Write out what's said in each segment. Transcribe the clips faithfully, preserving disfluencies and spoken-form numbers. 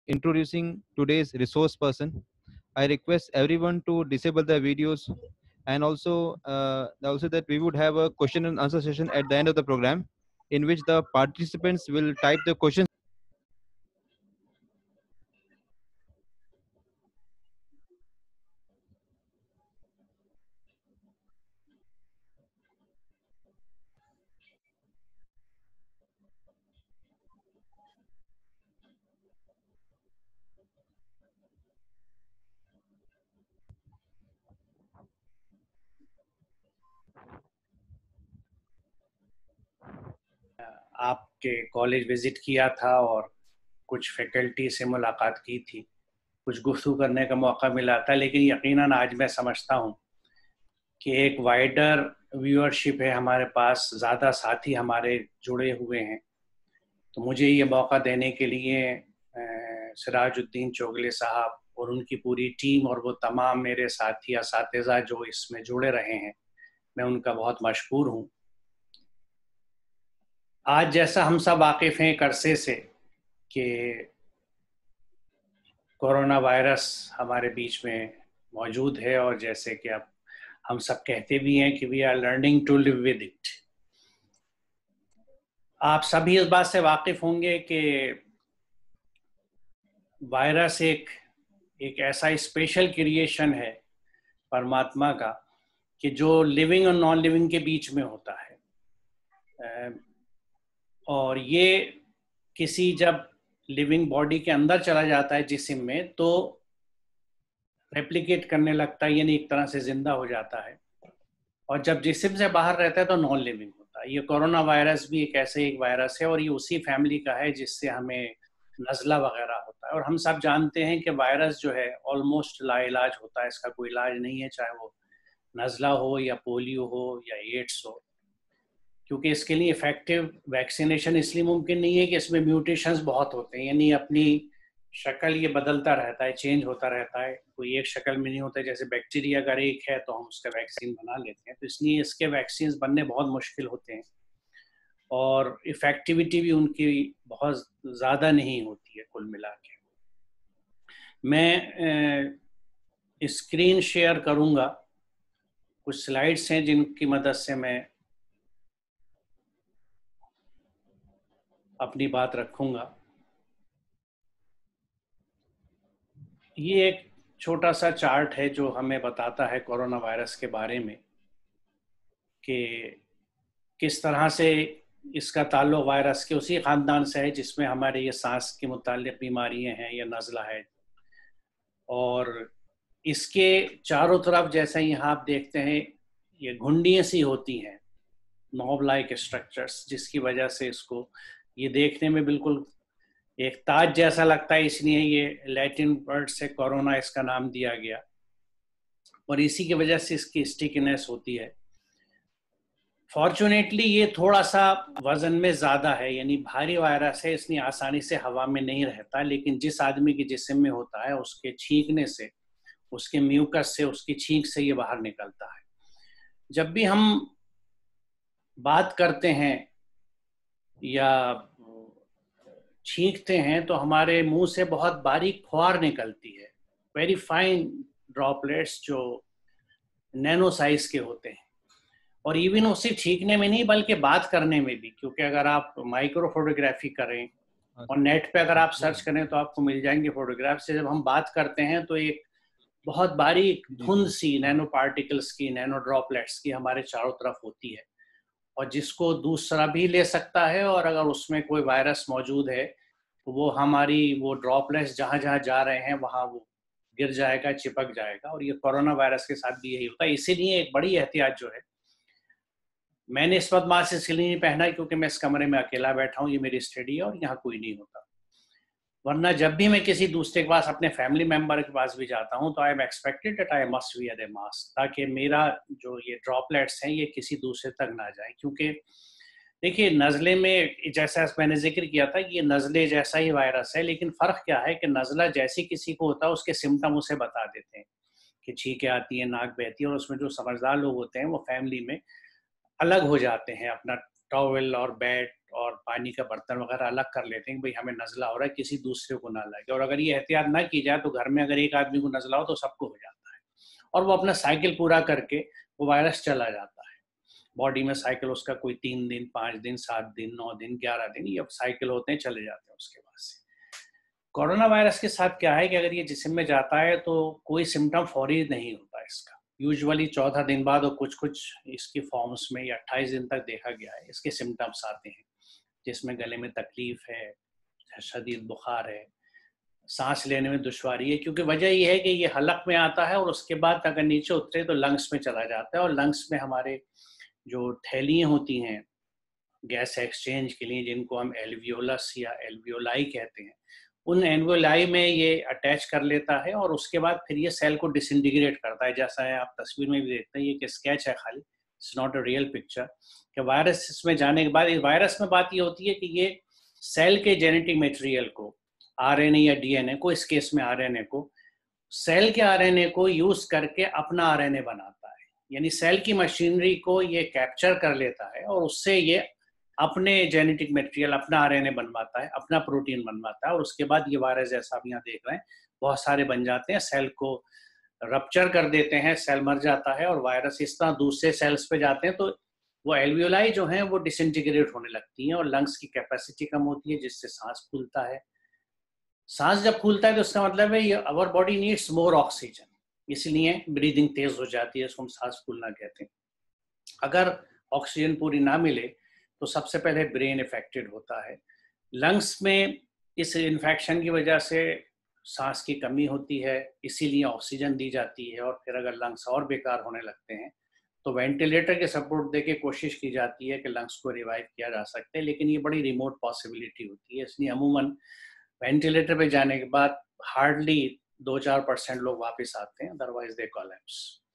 introducing today's resource person. I request everyone to disable the videos, and also uh, also that we would have a question and answer session at the end of the program, in which the participants will type the questions. आपके college visit किया था और कुछ faculty से मुलाकात की थी, कुछ गुफ्तगू करने का मौका मिला था, लेकिन यकीनन आज मैं समझता हूँ कि एक वाइडर व्यूअरशिप है हमारे पास, ज़्यादा साथी हमारे जुड़े हुए हैं। तो मुझे ये मौका देने के लिए सिराजुद्दीन चोगले साहब और उनकी पूरी टीम और वो तमाम मेरे साथी असातिज़ा जो इसमें जुड़े रहे हैं, मैं उनका बहुत मशकूर हूँ। आज जैसा हम सब वाकिफ़ हैं एक अरसे से कि कोरोना वायरस हमारे बीच में मौजूद है, और जैसे कि अब हम सब कहते भी हैं कि we are learning to live with it. आप सभी इस बात से वाकिफ़ होंगे कि वायरस एक एक ऐसा स्पेशल क्रिएशन है परमात्मा का कि जो लिविंग और नॉन लिविंग के बीच में होता है, और ये किसी जब लिविंग बॉडी के अंदर चला जाता है जिस्म में, तो रेप्लिकेट करने लगता है, यानी एक तरह से जिंदा हो जाता है, और जब जिस्म से बाहर रहता है तो नॉन लिविंग होता है। ये कोरोना वायरस भी एक ऐसे एक वायरस है, और ये उसी फैमिली का है जिससे हमें नज़ला वगैरह होता है। और हम सब जानते हैं कि वायरस जो है ऑलमोस्ट लाइलाज होता है, इसका कोई इलाज नहीं है, चाहे वो नज़ला हो या पोलियो हो या एड्स हो, क्योंकि इसके लिए इफेक्टिव वैक्सीनेशन इसलिए मुमकिन नहीं है कि इसमें म्यूटेशंस बहुत होते हैं, यानी अपनी शक्ल ये बदलता रहता है, चेंज होता रहता है, कोई एक शक्ल में नहीं होता है। जैसे बैक्टीरिया अगर एक है तो हम उसका वैक्सीन बना लेते हैं, तो इसलिए इसके वैक्सीन बनने बहुत मुश्किल होते हैं, और इफ़ेक्टिविटी भी उनकी बहुत ज़्यादा नहीं होती है कुल मिला के। मैं स्क्रीन शेयर करूँगा, कुछ स्लाइड्स हैं जिनकी मदद से मैं अपनी बात रखूँगा। ये एक छोटा सा चार्ट है जो हमें बताता है कोरोना वायरस के बारे में कि किस तरह से इसका ताल्लुक वायरस के उसी ख़ानदान से है जिसमें हमारे ये सांस के मुताल्लिक़ बीमारियां हैं या नज़ला है। और इसके चारों तरफ जैसा यहाँ आप देखते हैं ये घुंडियाँ सी होती हैं, नॉब लाइक स्ट्रक्चर्स, जिसकी वजह से इसको ये देखने में बिल्कुल एक ताज जैसा लगता है, इसलिए ये लैटिन वर्ड से कोरोना इसका नाम दिया गया, और इसी की वजह से इसकी स्टिकीनेस होती है। फॉर्चुनेटली ये थोड़ा सा वजन में ज़्यादा है, यानी भारी वायरस है, इसलिए आसानी से हवा में नहीं रहता, लेकिन जिस आदमी के जिस्म में होता है उसके छींकने से, उसके म्यूकस से, उसकी छींक से ये बाहर निकलता है। जब भी हम बात करते हैं या छींकते हैं तो हमारे मुंह से बहुत बारीक फुहार निकलती है, वेरी फाइन ड्रॉपलेट्स जो नैनो साइज के होते हैं। और इवन उसी छींकने में नहीं बल्कि बात करने में भी, क्योंकि अगर आप माइक्रो फोटोग्राफी करें और नेट पे अगर आप सर्च करें तो आपको मिल जाएंगे फोटोग्राफ से, जब हम बात करते हैं तो एक बहुत बारीक धुंध सी नैनो पार्टिकल्स की, नैनो ड्रॉपलेट्स की हमारे चारों तरफ होती है, और जिसको दूसरा भी ले सकता है, और अगर उसमें कोई वायरस मौजूद है तो वो हमारी वो ड्रॉपलेट्स जहाँ जहाँ जा रहे हैं वहाँ वो गिर जाएगा, चिपक जाएगा। और ये कोरोना वायरस के साथ भी यही होता है। इसीलिए एक बड़ी एहतियात जो है, मैंने इस वक्त मास्क इसलिए नहीं पहना है क्योंकि मैं इस कमरे में अकेला बैठा हूँ, ये मेरी स्टडी है और यहाँ कोई नहीं होता, वरना जब भी मैं किसी दूसरे के पास, अपने फैमिली मेंबर के पास भी जाता हूँ तो I am expected that I must wear a mask, ताकि मेरा जो ये ड्रॉपलेट्स हैं ये किसी दूसरे तक ना जाए। क्योंकि देखिए नज़ले में, जैसा मैंने जिक्र किया था, ये नज़ले जैसा ही वायरस है, लेकिन फ़र्क क्या है कि नज़ला जैसी किसी को होता है उसके सिम्टम उसे बता देते हैं कि छींकें आती हैं, नाक बहती है, और उसमें जो समझदार लोग होते हैं वो फैमिली में अलग हो जाते हैं, अपना टॉवेल और बैट और पानी का बर्तन वगैरह अलग कर लेते हैं कि भाई हमें नज़ला हो रहा है, किसी दूसरे को ना लगे। और अगर ये एहतियात ना की जाए तो घर में अगर एक आदमी को नज़ला हो तो सबको हो जाता है, और वो अपना साइकिल पूरा करके वो वायरस चला जाता है बॉडी में। साइकिल उसका कोई तीन दिन, पाँच दिन, सात दिन, नौ दिन, ग्यारह दिन, ये साइकिल होते हैं, चले जाते हैं उसके बाद से। कोरोना वायरस के साथ क्या है कि अगर ये जिस्म में जाता है तो कोई सिम्टम फौरी नहीं होता इसका। यूजुअली चौदह दिन बाद और कुछ कुछ इसकी फॉर्म्स में या अट्ठाईस दिन तक देखा गया है इसके सिम्टम्स आते हैं, जिसमें गले में तकलीफ है, शदीद बुखार है, सांस लेने में दुश्वारी है। क्योंकि वजह यह है कि ये हलक में आता है और उसके बाद अगर नीचे उतरे तो लंग्स में चला जाता है, और लंग्स में हमारे जो थैलियाँ होती हैं गैस एक्सचेंज के लिए, जिनको हम एल्वियोलस या एल्वियोलाई कहते हैं, उन एल्वियोलाई में ये अटैच कर लेता है और उसके बाद फिर ये सेल को डिसइंटीग्रेट करता है। जैसा है आप तस्वीर में भी देखते हैं, ये एक स्केच है खाली, it's not a real picture. कि वायरस इसमें जाने के बाद, इस वायरस में बात ये होती है कि ये सेल के जेनेटिक मटेरियल को, आरएनए या डीएनए को, इस केस में आरएनए को, सेल के आरएनए को यूज करके अपना आरएनए बनाता है। यानी सेल की मशीनरी को ये कैप्चर कर लेता है और उससे ये अपने जेनेटिक मटेरियल, अपना आरएनए बनवाता है, अपना प्रोटीन बनवाता है, और उसके बाद ये वायरस जैसा आप यहाँ देख रहे हैं बहुत सारे बन जाते हैं, सेल को रप्चर कर देते हैं, सेल मर जाता है और वायरस इस तरह दूसरे सेल्स पे जाते हैं, तो वो एल्वियोलाई जो हैं वो डिसइंटीग्रेट होने लगती हैं और लंग्स की कैपेसिटी कम होती है, जिससे सांस फूलता है। सांस जब फूलता है तो इसका मतलब है ये our body needs more oxygen, इसलिए ब्रीदिंग तेज हो जाती है, इसको हम सांस फूलना कहते हैं। अगर ऑक्सीजन पूरी ना मिले तो सबसे पहले ब्रेन इफेक्टेड होता है। लंग्स में इस इन्फेक्शन की वजह से सांस की कमी होती है, इसीलिए ऑक्सीजन दी जाती है, और फिर अगर लंग्स और बेकार होने लगते हैं तो वेंटिलेटर के सपोर्ट देके कोशिश की जाती है कि लंग्स को रिवाइव किया जा सकता है, लेकिन ये बड़ी रिमोट पॉसिबिलिटी होती है। इसलिए अमूमन वेंटिलेटर पे जाने के बाद हार्डली दो चार परसेंट लोग वापस आते हैं, अदरवाइज दे कोलैप्स।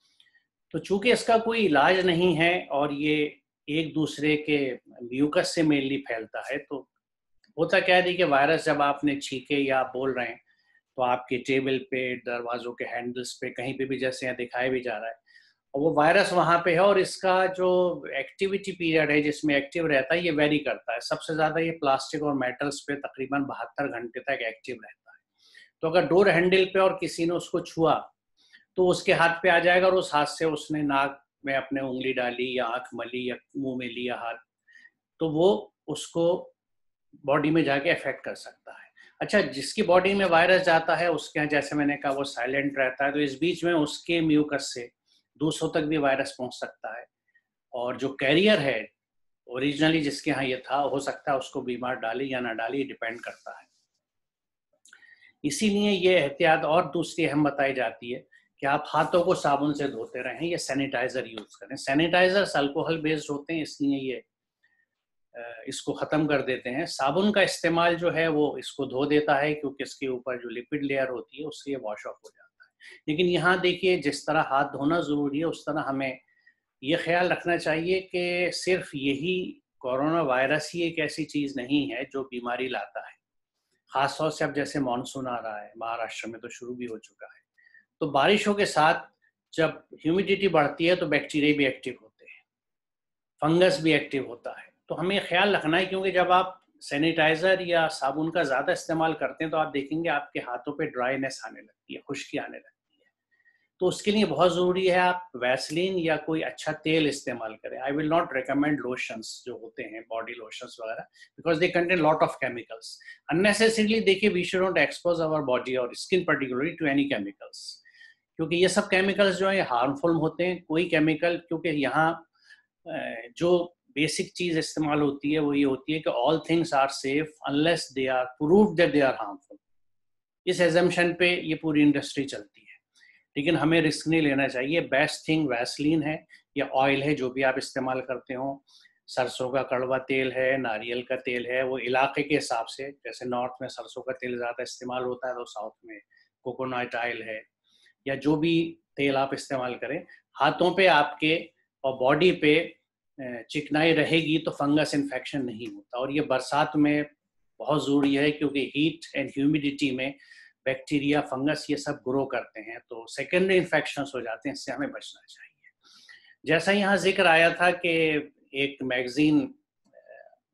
तो चूंकि इसका कोई इलाज नहीं है और ये एक दूसरे के म्यूकस से मेनली फैलता है, तो होता क्या है कि वायरस जब आपने छींके या आप बोल रहे हैं तो आपके टेबल पे, दरवाजों के हैंडल्स पे, कहीं पे भी जैसे यहाँ दिखाया भी जा रहा है, और वो वायरस वहाँ पे है, और इसका जो एक्टिविटी पीरियड है जिसमें एक्टिव रहता है ये वेरी करता है। सबसे ज़्यादा ये प्लास्टिक और मेटल्स पे तकरीबन बहत्तर घंटे तक एक्टिव रहता है। तो अगर डोर हैंडल पे और किसी ने उसको छुआ तो उसके हाथ पे आ जाएगा, और उस हाथ से उसने नाक में अपने उंगली डाली या आँख मली या मुँह में लिया हाथ, तो वो उसको बॉडी में जाके अफेक्ट कर सकता है। अच्छा, जिसकी बॉडी में वायरस जाता है उसके यहाँ, जैसे मैंने कहा, वो साइलेंट रहता है, तो इस बीच में उसके म्यूकस से दूसरों तक भी वायरस पहुंच सकता है, और जो कैरियर है ओरिजिनली जिसके यहाँ ये था, हो सकता है उसको बीमार डाले या ना डाले, डिपेंड करता है। इसीलिए ये एहतियात और दूसरी अहम बताई जाती है कि आप हाथों को साबुन से धोते रहें या सैनिटाइजर यूज करें। सैनिटाइजर्स अल्कोहल बेस्ड होते हैं, इसलिए ये इसको ख़त्म कर देते हैं। साबुन का इस्तेमाल जो है वो इसको धो देता है, क्योंकि इसके ऊपर जो लिपिड लेयर होती है उससे ये वॉश ऑफ हो जाता है। लेकिन यहाँ देखिए, जिस तरह हाथ धोना ज़रूरी है उस तरह हमें ये ख्याल रखना चाहिए कि सिर्फ यही कोरोना वायरस ही एक ऐसी चीज़ नहीं है जो बीमारी लाता है। ख़ास तौर से अब जैसे मानसून आ रहा है, महाराष्ट्र में तो शुरू भी हो चुका है, तो बारिशों के साथ जब ह्यूमिडिटी बढ़ती है तो बैक्टीरिया भी एक्टिव होते हैं, फंगस भी एक्टिव होता है। तो हमें ख्याल रखना है, क्योंकि जब आप सैनिटाइज़र या साबुन का ज़्यादा इस्तेमाल करते हैं तो आप देखेंगे आपके हाथों पे ड्राइनेस आने लगती है, खुश्की आने लगती है। तो उसके लिए बहुत ज़रूरी है आप वैसलीन या कोई अच्छा तेल इस्तेमाल करें। I will not recommend lotions जो होते हैं, बॉडी लोशंस वगैरह, because they contain lot of chemicals unnecessarily. देखिए, we should not expose our body और skin particularly to any chemicals, क्योंकि ये सब केमिकल्स जो है हार्मफुल होते हैं। कोई केमिकल, क्योंकि यहाँ जो बेसिक चीज इस्तेमाल होती है वो ये होती है कि all things are safe unless they are proved that they are harmful. इस एजम्पशन पे ये पूरी इंडस्ट्री चलती है, लेकिन हमें रिस्क नहीं लेना चाहिए। बेस्ट थिंग वैसलीन है या ऑयल है, जो भी आप इस्तेमाल करते हो। सरसों का कड़वा तेल है, नारियल का तेल है, वो इलाके के हिसाब से, जैसे नॉर्थ में सरसों का तेल ज़्यादा इस्तेमाल होता है तो साउथ में कोकोनट ऑयल है, या जो भी तेल आप इस्तेमाल करें। हाथों पे आपके और बॉडी पे चिकनाई रहेगी तो फंगस इन्फेक्शन नहीं होता। और ये बरसात में बहुत ज़रूरी है, क्योंकि हीट एंड ह्यूमिडिटी में बैक्टीरिया, फंगस ये सब ग्रो करते हैं, तो सेकेंडरी इन्फेक्शंस हो जाते हैं, इससे हमें बचना चाहिए। जैसा यहाँ जिक्र आया था कि एक मैगजीन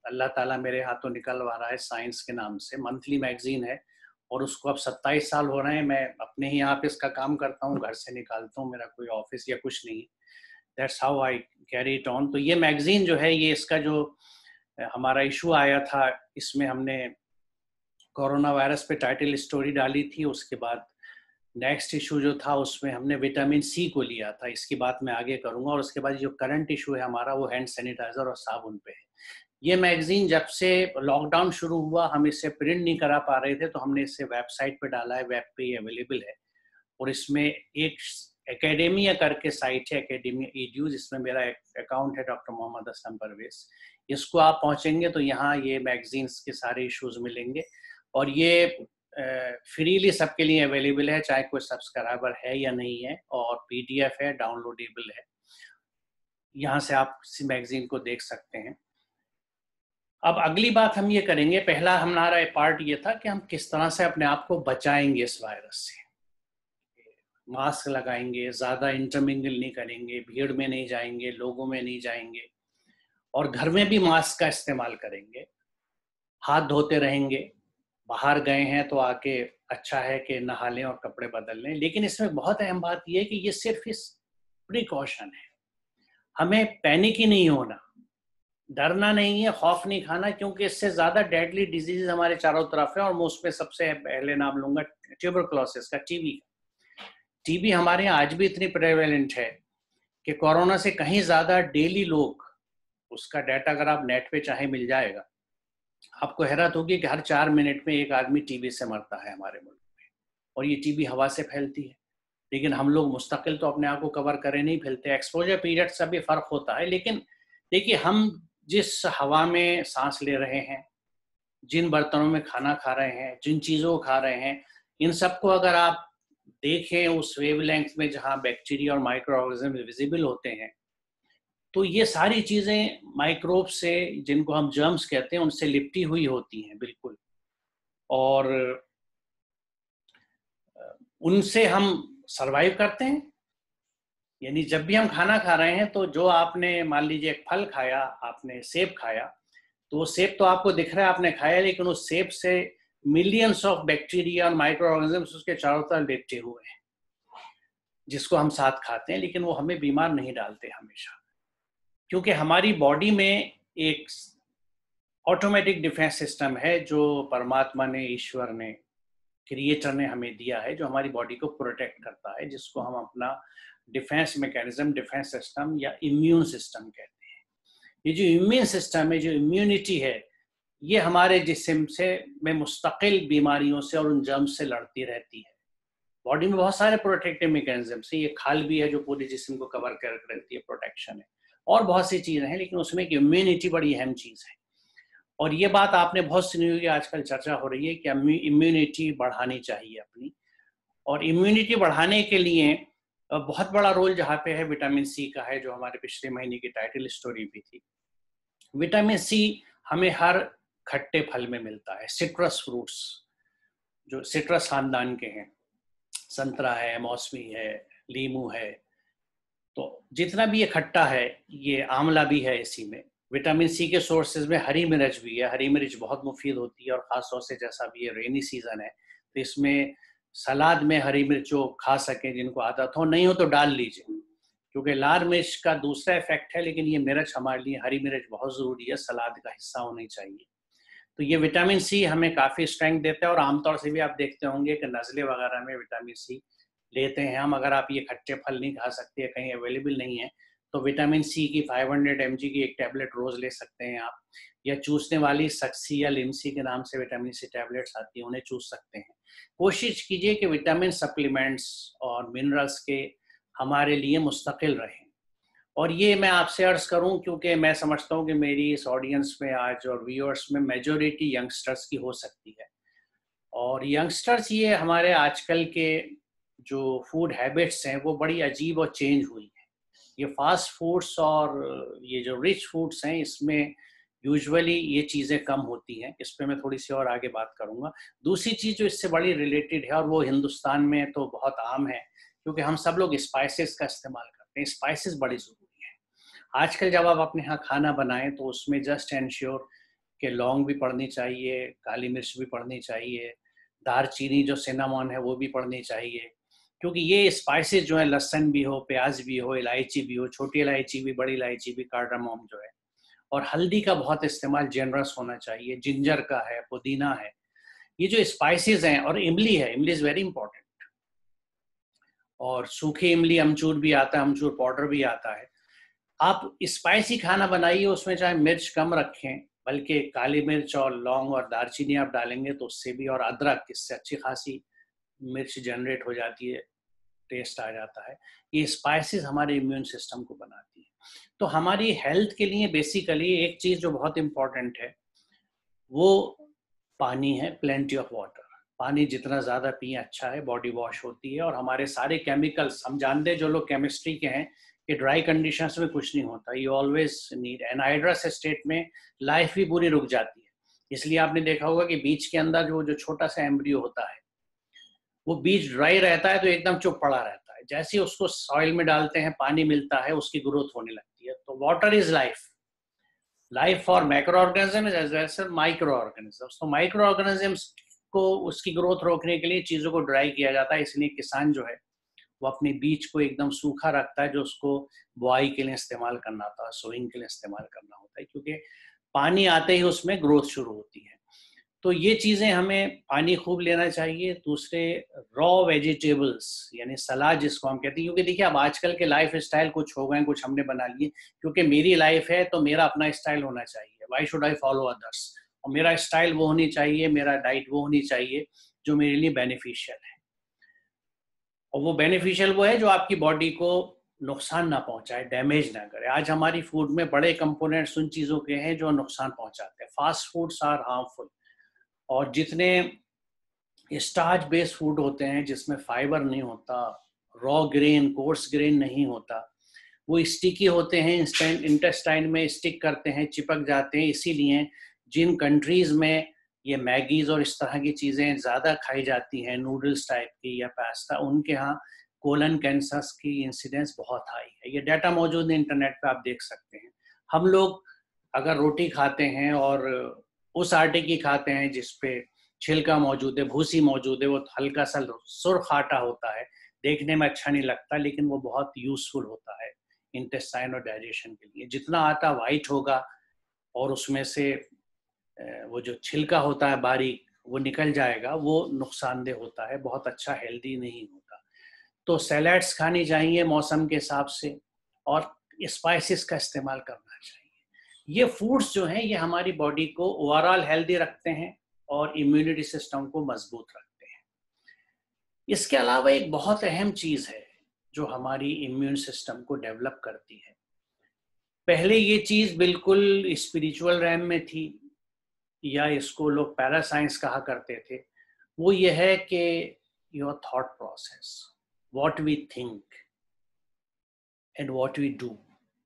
अल्लाह ताला मेरे हाथों निकलवा रहा है साइंस के नाम से, मंथली मैगजीन है, और उसको अब सत्ताईस साल हो रहे हैं। मैं अपने ही यहाँ पे इसका काम करता हूँ, घर से निकालता हूँ, मेरा कोई ऑफिस या कुछ नहीं। That's how I carry it on. तो ये मैगजीन जो है, ये इसका जो हमारा इशू आया था, इसमें हमने कोरोना वायरस पे टाइटल स्टोरी डाली थी। उसके बाद नेक्स्ट इशू जो था उसमें हमने विटामिन सी को लिया था, इसकी बात मैं आगे करूंगा। और उसके बाद जो करंट इशू है हमारा, वो हैंड सैनिटाइजर और साबुन पे है। ये मैगजीन जब से लॉकडाउन शुरू हुआ, हम इसे प्रिंट नहीं करा पा रहे थे, तो हमने इसे वेबसाइट पे डाला है, वेब पे अवेलेबल है। और इसमें एक एकेडेमिया करके साइट है, एकेडेमिया ईड्यू, जिसमें मेरा अकाउंट है, डॉक्टर मोहम्मद असलम परवेज। इसको आप पहुंचेंगे तो यहाँ ये मैगजीन्स के सारे इश्यूज मिलेंगे, और ये फ्रीली uh, सबके लिए अवेलेबल है, चाहे कोई सब्सक्राइबर है या नहीं है, और पीडीएफ है, डाउनलोडेबल है। यहाँ से आप इस मैगजीन को देख सकते हैं। अब अगली बात हम ये करेंगे, पहला हमारा पार्ट ये था कि हम किस तरह से अपने आप को बचाएंगे इस वायरस से। मास्क लगाएंगे, ज़्यादा इंटरमिंगल नहीं करेंगे, भीड़ में नहीं जाएंगे, लोगों में नहीं जाएंगे, और घर में भी मास्क का इस्तेमाल करेंगे, हाथ धोते रहेंगे, बाहर गए हैं तो आके अच्छा है कि नहा लें और कपड़े बदल लें। लेकिन इसमें बहुत अहम बात यह है कि ये सिर्फ इस प्रिकॉशन है, हमें पैनिक ही नहीं होना, डरना नहीं है, खौफ नहीं खाना, क्योंकि इससे ज़्यादा डेडली डिजीज हमारे चारों तरफ है। और मैं उसमें सबसे पहले नाम लूँगा ट्यूबरकुलोसिस का, टीबी का। टीबी हमारे यहाँ आज भी इतनी प्रेवेलेंट है कि कोरोना से कहीं ज़्यादा डेली लोग, उसका डाटा अगर आप नेट पे चाहे मिल जाएगा, आपको हैरत होगी कि हर चार मिनट में एक आदमी टीबी से मरता है हमारे मुल्क में। और ये टीबी हवा से फैलती है, लेकिन हम लोग मुस्तकिल तो अपने आप को कवर करें नहीं फैलते, एक्सपोजर पीरियड से भी फ़र्क होता है। लेकिन देखिए, हम जिस हवा में सांस ले रहे हैं, जिन बर्तनों में खाना खा रहे हैं, जिन चीज़ों को खा रहे हैं, इन सबको अगर आप देखें उस वेवलेंथ में जहाँ बैक्टीरिया और माइक्रो ऑर्गेनिज्म विजिबल होते हैं, तो ये सारी चीज़ें माइक्रोब से, जिनको हम जर्म्स कहते हैं, उनसे लिपटी हुई होती हैं बिल्कुल, और उनसे हम सरवाइव करते हैं। यानी जब भी हम खाना खा रहे हैं, तो जो आपने मान लीजिए एक फल खाया, आपने सेब खाया, तो वो सेब तो आपको दिख रहा है आपने खाया, लेकिन उस सेब से मिलियंस ऑफ बैक्टीरिया और माइक्रो ऑर्गेनिजम्स उसके चारों तरफ लिपटे हुए हैं, जिसको हम साथ खाते हैं, लेकिन वो हमें बीमार नहीं डालते हमेशा, क्योंकि हमारी बॉडी में एक ऑटोमेटिक डिफेंस सिस्टम है जो परमात्मा ने, ईश्वर ने, क्रिएटर ने हमें दिया है, जो हमारी बॉडी को प्रोटेक्ट करता है, जिसको हम अपना डिफेंस मैकेनिज्म, डिफेंस सिस्टम या इम्यून सिस्टम कहते हैं। ये जो इम्यून सिस्टम है, जो इम्यूनिटी है, ये हमारे जिस्म से में मुस्तकिल बीमारियों से और उन जर्म्स से लड़ती रहती है। बॉडी में बहुत सारे प्रोटेक्टिव मैकेनिज्म है, ये खाल भी है जो पूरे जिस्म को कवर कर रहती है, प्रोटेक्शन है, और बहुत सी चीज़ें हैं, लेकिन उसमें एक इम्यूनिटी बड़ी अहम चीज़ है। और ये बात आपने बहुत सुनी होगी, आजकल चर्चा हो रही है कि इम्यूनिटी बढ़ानी चाहिए अपनी। और इम्यूनिटी बढ़ाने के लिए बहुत बड़ा रोल जहाँ पे है विटामिन सी का है, जो हमारे पिछले महीने की टाइटल स्टोरी भी थी। विटामिन सी हमें हर खट्टे फल में मिलता है, सिट्रस फ्रूट्स जो सिट्रस खानदान के हैं, संतरा है, मौसमी है, लीमू है, तो जितना भी ये खट्टा है, ये आंवला भी है इसी में। विटामिन सी के सोर्सेज में हरी मिर्च भी है, हरी मिर्च बहुत मुफीद होती है, और ख़ास तौर से जैसा भी ये रेनी सीज़न है, तो इसमें सलाद में हरी मिर्च जो खा सकें, जिनको आदत हो, नहीं हो तो डाल लीजिए, क्योंकि लाल मिर्च का दूसरा इफेक्ट है, लेकिन ये मिर्च हमारे लिए, हरी मिर्च बहुत ज़रूरी है, सलाद का हिस्सा होनी चाहिए। तो ये विटामिन सी हमें काफ़ी स्ट्रेंथ देता है, और आमतौर से भी आप देखते होंगे कि नज़ले वगैरह में विटामिन सी लेते हैं हम। अगर आप ये खट्टे फल नहीं खा सकते, कहीं अवेलेबल नहीं है, तो विटामिन सी की पाँच सौ एम जी की एक टैबलेट रोज़ ले सकते हैं आप, या चूसने वाली सक्सी या लिमसी के नाम से विटामिन सी टैबलेट्स आती हैं, उन्हें चूस सकते हैं। कोशिश कीजिए कि विटामिन सप्लीमेंट्स और मिनरल्स के हमारे लिए मुस्तकिल रहें। और ये मैं आपसे अर्ज़ करूं, क्योंकि मैं समझता हूं कि मेरी इस ऑडियंस में आज और व्यूअर्स में मेजॉरिटी यंगस्टर्स की हो सकती है, और यंगस्टर्स, ये हमारे आजकल के जो फूड हैबिट्स हैं वो बड़ी अजीब और चेंज हुई है। ये फास्ट फूड्स और ये जो रिच फूड्स हैं, इसमें यूजुअली ये चीज़ें कम होती हैं। इस पर मैं थोड़ी सी और आगे बात करूँगा। दूसरी चीज़ जो इससे बड़ी रिलेटेड है, और वो हिंदुस्तान में तो बहुत आम है, क्योंकि हम सब लोग स्पाइसेस का इस्तेमाल करते हैं। स्पाइसेस बड़ी ज़रूरी है। आजकल जब आप अपने यहाँ खाना बनाएं, तो उसमें जस्ट एंश्योर कि लौंग भी पड़नी चाहिए, काली मिर्च भी पड़नी चाहिए, दारचीनी जो सिनामॉन है वो भी पड़नी चाहिए, क्योंकि ये स्पाइसेस जो है, लहसुन भी हो, प्याज भी हो, इलायची भी हो, छोटी इलायची भी, बड़ी इलायची भी, कार्डामोम जो है, और हल्दी का बहुत इस्तेमाल जेनरस होना चाहिए, जिंजर का है, पुदीना है, ये जो स्पाइसेस हैं, और इमली है, इमली इज़ वेरी इंपॉर्टेंट, और सूखी इमली अमचूर भी आता है, अमचूर पाउडर भी आता है। आप स्पाइसी खाना बनाइए, उसमें चाहे मिर्च कम रखें, बल्कि काली मिर्च और लौंग और दालचीनी आप डालेंगे तो उससे भी, और अदरक, इससे अच्छी खासी मिर्च जनरेट हो जाती है, टेस्ट आ जाता है। ये स्पाइसेस हमारे इम्यून सिस्टम को बनाती है। तो हमारी हेल्थ के लिए बेसिकली एक चीज़ जो बहुत इम्पॉर्टेंट है वो पानी है, प्लेंटी ऑफ वाटर। पानी जितना ज़्यादा पिए अच्छा है, बॉडी वॉश होती है, और हमारे सारे केमिकल्स, हम जानते हैं जो लोग केमिस्ट्री के हैं कि ड्राई कंडीशंस में कुछ नहीं होता, you always need anhydrous state में लाइफ भी पूरी रुक जाती है। इसलिए आपने देखा होगा कि बीच के अंदर जो जो छोटा सा एम्ब्रियो होता है, वो बीज ड्राई रहता है तो एकदम चुप पड़ा रहता है, जैसे ही उसको सॉइल में डालते हैं, पानी मिलता है, उसकी ग्रोथ होने लगती है। तो water is life, life for microorganism as well as microorganisms. तो माइक्रो ऑर्गेनिजम्स को उसकी ग्रोथ रोकने के लिए चीज़ों को ड्राई किया जाता है, इसलिए किसान जो है वो अपने बीज को एकदम सूखा रखता है, जो उसको बुआई के लिए इस्तेमाल करना होता है, सोइंग के लिए इस्तेमाल करना होता है, क्योंकि पानी आते ही उसमें ग्रोथ शुरू होती है। तो ये चीज़ें हमें पानी खूब लेना चाहिए। दूसरे, रॉ वेजिटेबल्स यानी सलाद जिसको हम कहते हैं, क्योंकि देखिए अब आजकल के लाइफ स्टाइल कुछ हो गए, कुछ हमने बना लिए, क्योंकि मेरी लाइफ है तो मेरा अपना स्टाइल होना चाहिए, why should I follow others, और मेरा स्टाइल वो होनी चाहिए, मेरा डाइट वो होनी चाहिए जो मेरे लिए बेनिफिशियल है, और वो बेनिफिशियल वो है जो आपकी बॉडी को नुकसान ना पहुंचाए, डैमेज ना करे। आज हमारी फूड में बड़े कंपोनेंट्स उन चीज़ों के हैं जो नुकसान पहुंचाते हैं। फास्ट फूड्स आर हार्मफुल, और जितने स्टार्च बेस्ड फूड होते हैं जिसमें फाइबर नहीं होता, रॉ ग्रेन, कोर्स ग्रेन नहीं होता, वो स्टिकी होते हैं, इंटेस्टाइन में स्टिक करते हैं, चिपक जाते हैं। इसीलिए जिन कंट्रीज़ में ये मैगीज और इस तरह की चीज़ें ज़्यादा खाई जाती हैं, नूडल्स टाइप की या पास्ता, उनके यहाँ कोलन कैंसर्स की इंसिडेंस बहुत हाई है। ये डाटा मौजूद है इंटरनेट पे, आप देख सकते हैं। हम लोग अगर रोटी खाते हैं और उस आटे की खाते हैं जिसपे छिलका मौजूद है, भूसी मौजूद है, वो हल्का सा सुर्ख आटा होता है, देखने में अच्छा नहीं लगता, लेकिन वो बहुत यूजफुल होता है इंटेस्टाइन और डाइजेशन के लिए। जितना आटा वाइट होगा और उसमें से वो जो छिलका होता है बारीक, वो निकल जाएगा, वो नुकसानदेह होता है, बहुत अच्छा हेल्दी नहीं होता। तो सैलड्स खानी चाहिए मौसम के हिसाब से, और स्पाइसेस का इस्तेमाल करना चाहिए। ये फूड्स जो हैं ये हमारी बॉडी को ओवरऑल हेल्दी रखते हैं और इम्यूनिटी सिस्टम को मजबूत रखते हैं। इसके अलावा एक बहुत अहम चीज़ है जो हमारी इम्यून सिस्टम को डेवलप करती है। पहले ये चीज़ बिल्कुल स्पिरिचुअल रैम में थी, या इसको लोग पैरासाइंस कहा करते थे। वो ये है कि your thought process, what we think and what we do,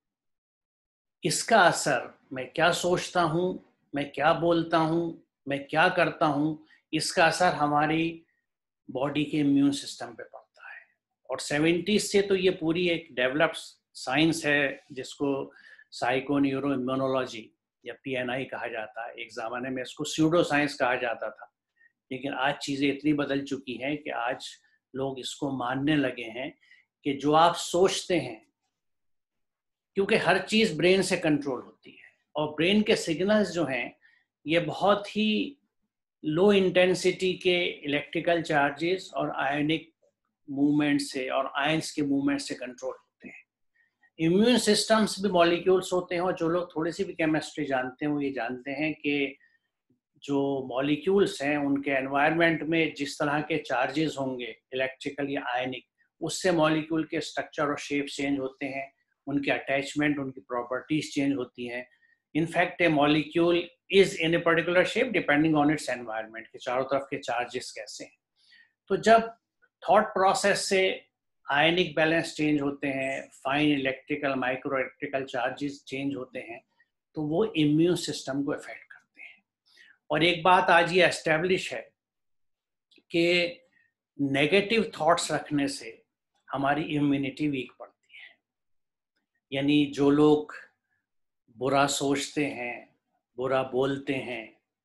इसका असर, मैं क्या सोचता हूँ, मैं क्या बोलता हूँ, मैं क्या करता हूँ, इसका असर हमारी बॉडी के इम्यून सिस्टम पे पड़ता है। और सेवेंटीज से तो ये पूरी एक डेवलप्ड साइंस है जिसको साइको न्यूरो इम्यूनोलॉजी या पी एन आई कहा जाता है। एक ज़माने में इसको स्यूडो साइंस कहा जाता था, लेकिन आज चीज़ें इतनी बदल चुकी हैं कि आज लोग इसको मानने लगे हैं कि जो आप सोचते हैं, क्योंकि हर चीज़ ब्रेन से कंट्रोल होती है, और ब्रेन के सिग्नल्स जो हैं ये बहुत ही लो इंटेंसिटी के इलेक्ट्रिकल चार्जेस और आयनिक मूवमेंट से और आयंस के मूवमेंट से कंट्रोल होते हैं। इम्यून सिस्टम्स भी मॉलिक्यूल्स होते हैं, और जो लोग थोड़ी सी भी केमिस्ट्री जानते हैं वो ये जानते हैं कि जो मॉलिक्यूल्स हैं उनके एनवायरनमेंट में जिस तरह के चार्जेस होंगे इलेक्ट्रिकल या आयनिक, उससे मॉलिक्यूल के स्ट्रक्चर और शेप चेंज होते हैं, उनके अटैचमेंट, उनकी प्रॉपर्टीज चेंज होती हैं। In fact a molecule is in a particular shape depending on its environment, के चारों तरफ के चार्जेस कैसे हैं। तो जब थॉट प्रोसेस से आयनिक बैलेंस चेंज होते हैं, fine electrical, micro electrical charges change होते हैं, तो वो इम्यून सिस्टम को इफेक्ट करते हैं। और एक बात आज ये एस्टेब्लिश है कि नेगेटिव थॉट्स रखने से हमारी इम्यूनिटी वीक पड़ती है। यानी जो लोग बुरा सोचते हैं, बुरा बोलते हैं,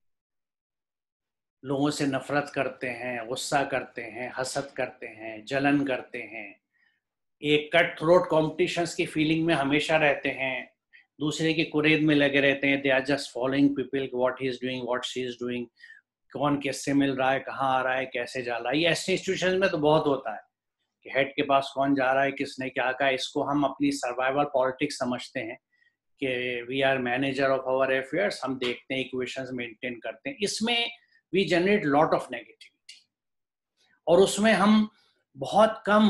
लोगों से नफरत करते हैं, गुस्सा करते हैं, हसद करते हैं, जलन करते हैं, एक कट थ्रोट कॉम्पिटिशन्स की फीलिंग में हमेशा रहते हैं, दूसरे की कुरेद में लगे रहते हैं, they are just following people, what he is doing, what she is doing, कौन किससे मिल रहा है, कहाँ आ रहा है, कैसे जा रहा है। ये ऐसे इंस्टीट्यूशन में तो बहुत होता है कि हेड के पास कौन जा रहा है, किसने क्या कहा। इसको हम अपनी सर्वाइवल पॉलिटिक्स समझते हैं कि we are manager of our affairs, हम देखते हैं, इक्वेशंस मेंटेन करते हैं। इसमें we generate lot of negativity, और उसमें हम बहुत कम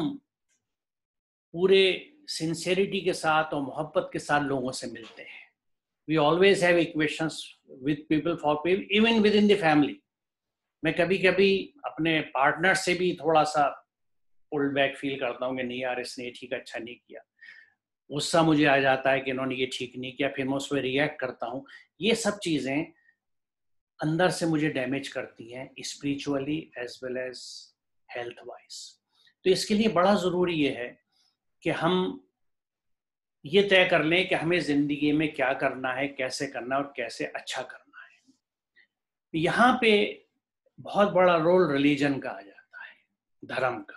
पूरे सिंसियरिटी के साथ और मोहब्बत के साथ लोगों से मिलते हैं। We always have equations with people for people, even within the family. मैं कभी कभी अपने पार्टनर से भी थोड़ा सा पुल्ड बैक फील करता हूँ कि नहीं यार, इसने ये ठीक अच्छा नहीं किया, गुस्सा मुझे आ जाता है कि इन्होंने ये ठीक नहीं किया, फिर मैं उस पर रिएक्ट करता हूँ। ये सब चीज़ें अंदर से मुझे डैमेज करती हैं, spiritually as well as health wise. तो इसके लिए बड़ा ज़रूरी ये है कि हम ये तय कर लें कि हमें ज़िंदगी में क्या करना है, कैसे करना है और कैसे अच्छा करना है। यहाँ पे बहुत बड़ा रोल रिलीजन का आ जाता है, धर्म का।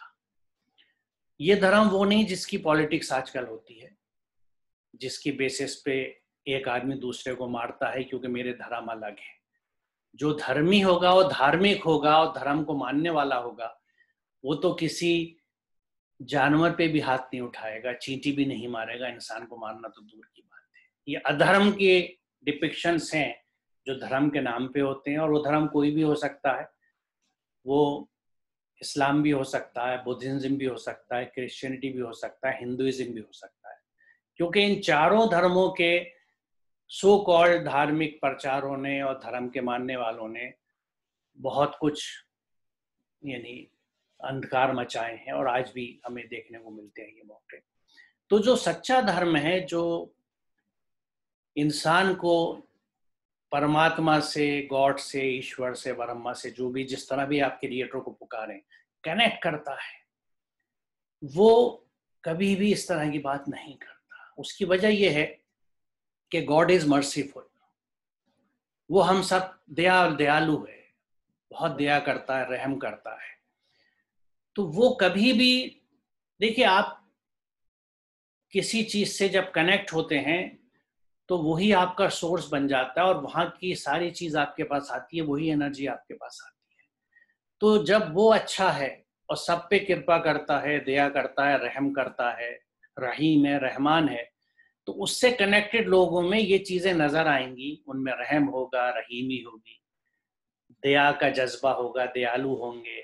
ये धर्म वो नहीं जिसकी पॉलिटिक्स आजकल होती है, जिसकी बेसिस पे एक आदमी दूसरे को मारता है क्योंकि मेरे धर्म अलग है। जो धर्मी होगा, वो धार्मिक होगा और धर्म को मानने वाला होगा, वो तो किसी जानवर पे भी हाथ नहीं उठाएगा, चींटी भी नहीं मारेगा, इंसान को मारना तो दूर की बात है। ये अधर्म के डिपिक्शंस हैं जो धर्म के नाम पे होते हैं, और वो धर्म कोई भी हो सकता है। वो इस्लाम भी हो सकता है, बुद्धिज्म भी हो सकता है, क्रिश्चियनिटी भी हो सकता है, हिंदुइज्म भी हो सकता है, क्योंकि इन चारों धर्मों के सो कॉल्ड धार्मिक प्रचारों ने और धर्म के मानने वालों ने बहुत कुछ यानी अंधकार मचाए हैं, और आज भी हमें देखने को मिलते हैं ये मौके। तो जो सच्चा धर्म है, जो इंसान को परमात्मा से, गॉड से, ईश्वर से, ब्रह्मा से, जो भी जिस तरह भी आप क्रिएटर को पुकारें, कनेक्ट करता है, वो कभी भी इस तरह की बात नहीं करता। उसकी वजह यह है कि गॉड इज मर्सीफुल, वो हम सब दया दयालु है, बहुत दया करता है, रहम करता है। तो वो कभी भी, देखिए, आप किसी चीज से जब कनेक्ट होते हैं तो वही आपका सोर्स बन जाता है, और वहां की सारी चीज आपके पास आती है, वही एनर्जी आपके पास आती है। तो जब वो अच्छा है और सब पे कृपा करता है, दया करता है, रहम करता है, रहीम है, रहमान है, तो उससे कनेक्टेड लोगों में ये चीजें नजर आएंगी। उनमें रहम होगा, रहीमी होगी, दया का जज्बा होगा, दयालु होंगे,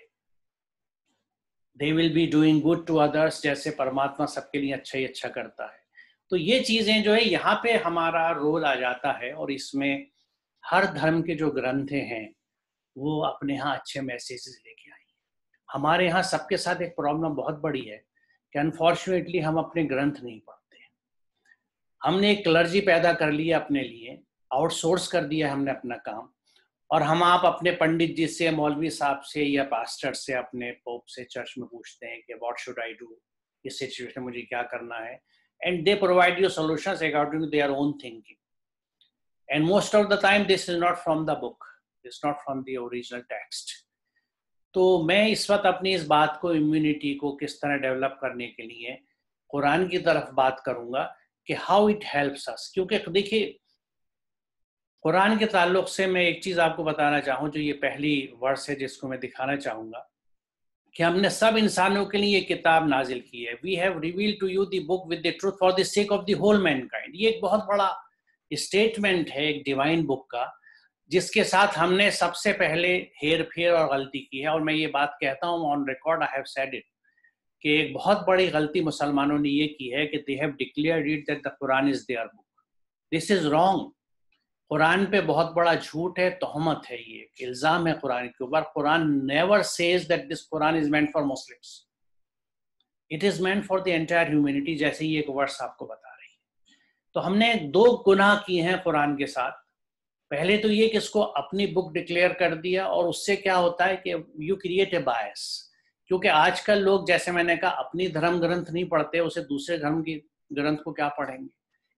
they will be doing good to others, जैसे परमात्मा सबके लिए अच्छा ही अच्छा करता है। तो ये चीजें जो है यहाँ पे हमारा रोल आ जाता है, और इसमें हर धर्म के जो ग्रंथ हैं वो अपने यहाँ अच्छे मैसेजेस लेके आए हैं। हमारे यहाँ सबके साथ एक प्रॉब्लम बहुत बड़ी है कि अनफॉर्चुनेटली हम अपने ग्रंथ नहीं पढ़ते। हमने एक क्लर्जी पैदा कर लिया अपने लिए, आउटसोर्स कर दिया हमने अपना काम, और हम आप अपने पंडित जी से, मौलवी साहब से या पास्टर से, अपने पोप से चर्च में पूछते हैं कि व्हाट शुड आई डू, इस सिचुएशन में मुझे क्या करना है, and they provide you solutions according to their own thinking, and most of the time this is not from the book, is not from the original text. तो मैं इस वक्त अपनी इस बात को, इम्यूनिटी को किस तरह डेवलप करने के लिए कुरान की तरफ बात करूंगा कि हाउ इट हेल्प्स अस। क्योंकि देखिए, कुरान के ताल्लुक से मैं एक चीज़ आपको बताना चाहूँ, जो ये पहली वर्स है जिसको मैं दिखाना चाहूँगा, कि हमने सब इंसानों के लिए ये किताब नाजिल की है। We have revealed to you the book with the truth for the sake of the whole mankind. ये एक बहुत बड़ा स्टेटमेंट है एक डिवाइन बुक का, जिसके साथ हमने सबसे पहले हेर फेर और गलती की है। और मैं ये बात कहता हूँ on record, I have said it, कि एक बहुत बड़ी गलती मुसलमानों ने ये की है कि they have declared it that the Quran is their book. This is wrong. Quran पे बहुत बड़ा झूठ है, तोहमत है, ये इल्जाम है कुरान के ऊपर। Quran never says that this Quran is meant for Muslims, it is meant for the entire humanity, जैसे ये एक वर्स आपको बता रही है। तो हमने दो गुनाह किए हैं कुरान के साथ। पहले तो ये कि इसको अपनी बुक डिक्लेयर कर दिया, और उससे क्या होता है कि यू क्रिएट ए बायस। क्योंकि आजकल लोग, जैसे मैंने कहा, अपनी धर्म ग्रंथ नहीं पढ़ते, उसे दूसरे धर्म की ग्रंथ को क्या पढ़ेंगे।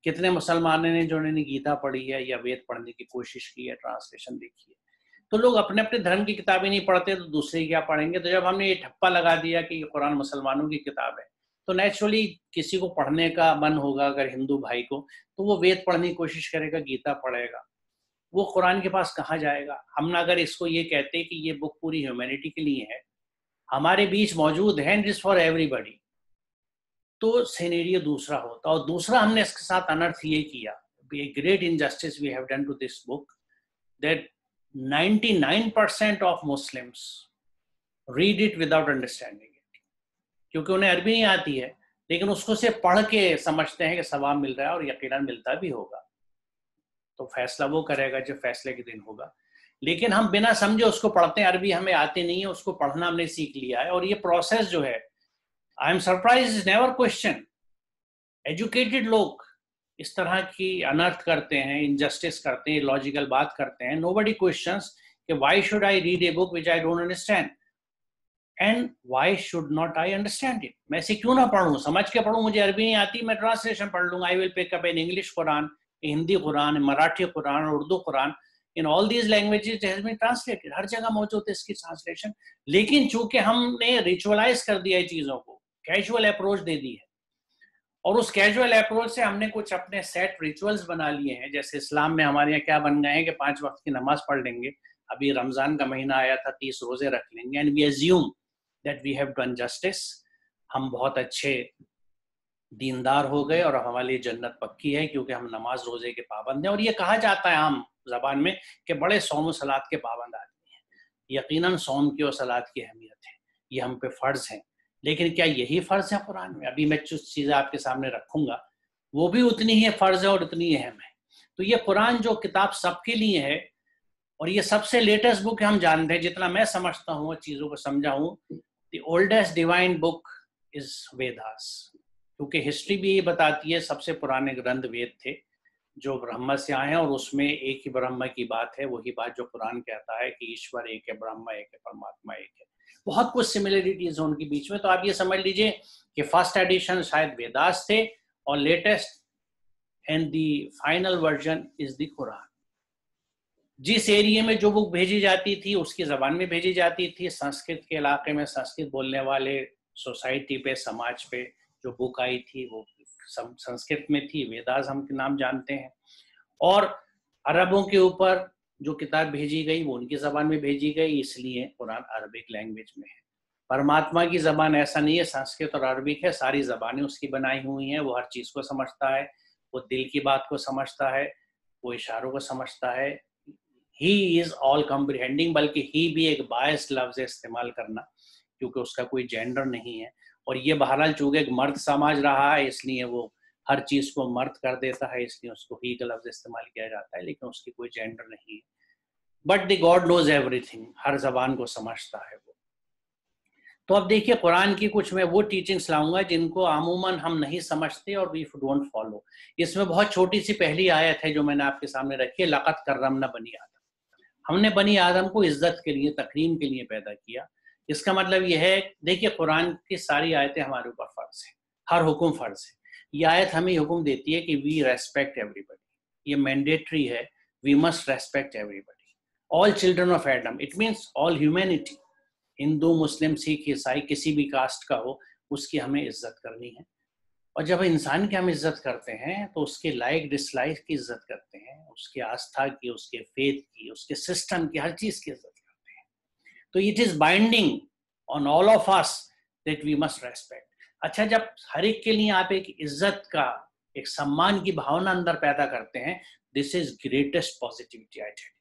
कितने मुसलमानों ने जो ने गीता पढ़ी है या वेद पढ़ने की कोशिश की है, ट्रांसलेशन देखी है। तो लोग अपने अपने धर्म की किताबें नहीं पढ़ते तो दूसरी क्या पढ़ेंगे। तो जब हमने ये ठप्पा लगा दिया कि ये कुरान मुसलमानों की किताब है, तो नेचुरली किसी को पढ़ने का मन होगा, अगर हिंदू भाई को, तो वो वेद पढ़ने की कोशिश करेगा, गीता पढ़ेगा, वो कुरान के पास कहाँ जाएगा। हम अगर इसको ये कहते हैं कि ये बुक पूरी ह्यूमैनिटी के लिए है, हमारे बीच मौजूद है, एंड इज फॉर एवरीबॉडी, तो सिनेरियो दूसरा होता। और दूसरा हमने इसके साथ अनर्थ ये किया, a great injustice we have done to this book, that ninety-nine percent of Muslims read it without understanding it, क्योंकि उन्हें अरबी नहीं आती है, लेकिन उसको से पढ़ के समझते हैं कि सवाब मिल रहा है, और यकीनन मिलता भी होगा। तो फैसला वो करेगा जब फैसले के दिन होगा। लेकिन हम बिना समझे उसको पढ़ते हैं, अरबी हमें आती नहीं है, उसको पढ़ना हमने सीख लिया है, और ये प्रोसेस जो है, I am surprise is never question. Educated लोग इस तरह की अनर्थ करते हैं, इनजस्टिस करते हैं, लॉजिकल बात करते हैं। नोबडी क्वेश्चंस कि why should I read a book which I don't understand, and why should not I understand it. मैं इसे क्यों ना पढ़ूं, समझ के पढ़ूं, मुझे अरबी नहीं आती, मैं ट्रांसलेशन पढ़ लूंगा। I will pick up an English Quran, Hindi Quran, Marathi Quran, Urdu Quran, in all these languages has been translated, हर जगह मौजूद है इसकी ट्रांसलेशन। लेकिन चूंकि हमने रिचुअलाइज कर दिया है चीजों को, कैजुअल अप्रोच दे दी है, और उस कैजुअल अप्रोच से हमने कुछ अपने सेट रिचुअल्स बना लिए हैं। जैसे इस्लाम में हमारे यहाँ क्या बन गए हैं कि पांच वक्त की नमाज पढ़ लेंगे, अभी रमजान का महीना आया था, तीस रोजे रख लेंगे, and we assume that we have done justice, हम बहुत अच्छे दीनदार हो गए और हमारे लिए जन्नत पक्की है, क्योंकि हम नमाज रोजे के पाबंद हैं। और ये कहा जाता है आम जबान में कि बड़े सौम और सलात के पाबंद आदमी हैं। यकीनन सौम की और सलात की अहमियत है, ये हम पे फर्ज है, लेकिन क्या यही फर्ज है कुरान में? अभी मैं जो चीज़ें आपके सामने रखूंगा वो भी उतनी ही फर्ज है और उतनी अहम है। तो ये कुरान जो किताब सबके लिए है, और ये सबसे लेटेस्ट बुक है, हम जानते हैं, जितना मैं समझता हूँ, चीज़ों को समझा हूँ, the oldest divine book is Vedas, क्योंकि हिस्ट्री भी ये बताती है सबसे पुराने ग्रंथ वेद थे जो ब्रह्मा से आए हैं, और उसमें एक ही ब्रह्मा की बात है, वही बात जो कुरान कहता है कि ईश्वर एक है, ब्रह्मा एक है, परमात्मा एक है। बहुत कुछ सिमिलरिटीज है उनके बीच में। तो आप ये समझ लीजिए कि फर्स्ट एडिशन शायद वेदास थे, और latest and the final version is the Quran. जिस एरिया में जो बुक भेजी जाती थी उसकी जबान में भेजी जाती थी। संस्कृत के इलाके में संस्कृत बोलने वाले सोसाइटी पे, समाज पे जो बुक आई थी वो संस्कृत में थी, वेदास हम नाम जानते हैं। और अरबों के ऊपर जो किताब भेजी गई वो उनकी जबान में भेजी गई, इसलिए कुरान अरबिक लैंग्वेज में है। परमात्मा की जबान ऐसा नहीं है, संस्कृत और अरबिक है, सारी जबानें उसकी बनाई हुई हैं। वो हर चीज को समझता है, वो दिल की बात को समझता है, वो इशारों को समझता है। ही इज ऑल कॉम्प्रिहेंडिंग, बल्कि ही भी एक बायस्ड लफ्ज इस्तेमाल करना, क्योंकि उसका कोई जेंडर नहीं है। और ये बहरहाल चूंकि एक मर्द समाज रहा है, इसलिए वो हर चीज को मर्द कर देता है, इसलिए उसको ही का लफ्ज इस्तेमाल किया जाता है, लेकिन उसकी कोई जेंडर नहीं है। But the god knows everything, हर जबान को समझता है वो। तो अब देखिए कुरान की कुछ मैं वो टीचिंग्स लाऊंगा जिनको अमूमन हम नहीं समझते और वी डोंट फॉलो। इसमें बहुत छोटी सी पहली आयत है जो मैंने आपके सामने रखी है, लक़द कर्रमना बनी आदम। हमने बनी आदम को इज्जत के लिए, तकरीम के लिए पैदा किया। इसका मतलब यह है, देखिए कुरान की सारी आयतें हमारे ऊपर फर्ज है, हर हुक्म फर्ज है। ये आयत हमें हुक्म देती है कि वी रेस्पेक्ट एवरीबडी, ये मैंडेटरी है, we must respect everybody, all children of Adam, it means all humanity, Hindu, Muslim, Sikh, ईसाई, किसी भी कास्ट का हो, उसकी हमें इज्जत करनी है। और जब इंसान की हम इज्जत करते हैं तो उसके लाइक डिसलाइक की इज्जत करते हैं, उसके आस्था की, उसके फेथ की, उसके सिस्टम की, हर चीज की इज्जत करते हैं। तो it is binding on all of us that we must respect. अच्छा, जब हर एक के लिए आप एक इज्जत का, एक सम्मान की भावना अंदर पैदा करते हैं, this is greatest positivity I tell you.